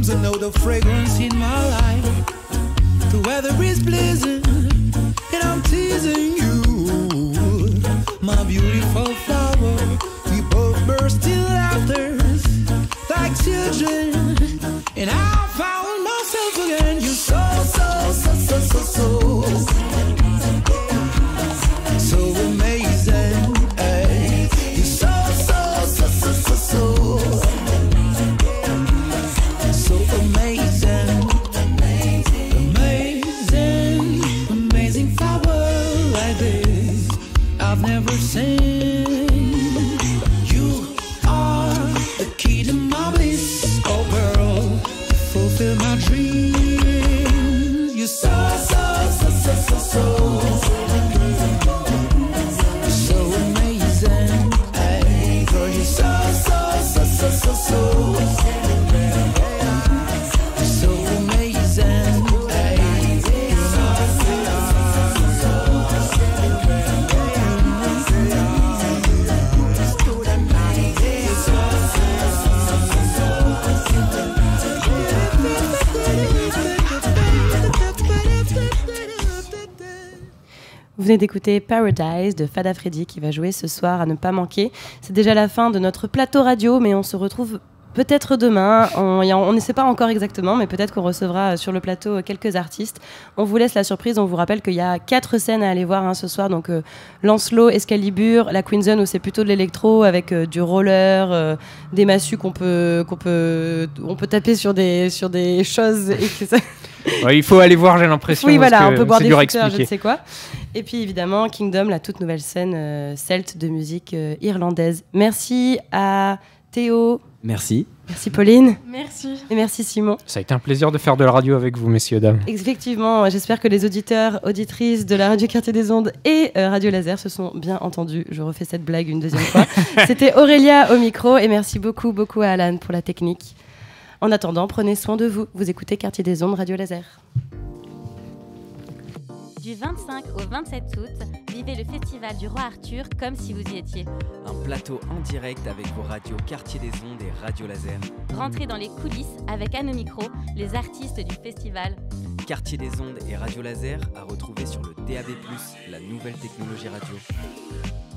lose another fragrance in my life. The weather is blizzard and I'm teasing you, my beautiful flower. We both burst in laughter like children, and I found myself again. You're so amazing. Ay. You're so amazing. Amazing flower like this I've never seen. You are the key to my bliss, oh girl, to fulfill my dreams. You're so amazing. Ay, girl, you're so amazing. Vous venez d'écouter Paradise de Fada Freddy qui va jouer ce soir à ne pas manquer. C'est déjà la fin de notre plateau radio, mais on se retrouve peut-être demain. On ne sait pas encore exactement, mais peut-être qu'on recevra sur le plateau quelques artistes. On vous laisse la surprise. On vous rappelle qu'il y a 4 scènes à aller voir ce soir. Donc Lancelot, Excalibur, la Queen Zone où c'est plutôt de l'électro avec du roller, des massues on peut taper sur des choses et que ça... Ouais, il faut aller voir, j'ai l'impression. Oui, voilà, on peut boire des footers, je ne sais quoi. Et puis évidemment, Kingdom, la toute nouvelle scène celte de musique irlandaise. Merci à Théo. Merci. Merci Pauline. Merci. Et merci Simon. Ça a été un plaisir de faire de la radio avec vous, messieurs, dames. Effectivement, j'espère que les auditeurs, auditrices de la radio Quartier des Ondes et Radio Laser se sont bien entendus. Je refais cette blague une deuxième fois. C'était Aurélia au micro et merci beaucoup à Alan pour la technique. En attendant, prenez soin de vous. Vous écoutez Quartier des Ondes, Radio Laser. Du 25 au 27 août, vivez le festival du Roi Arthur comme si vous y étiez. Un plateau en direct avec vos radios Quartier des Ondes et Radio Laser. Rentrez dans les coulisses avec à nos micros les artistes du festival. Quartier des Ondes et Radio Laser à retrouver sur le DAB+, la nouvelle technologie radio.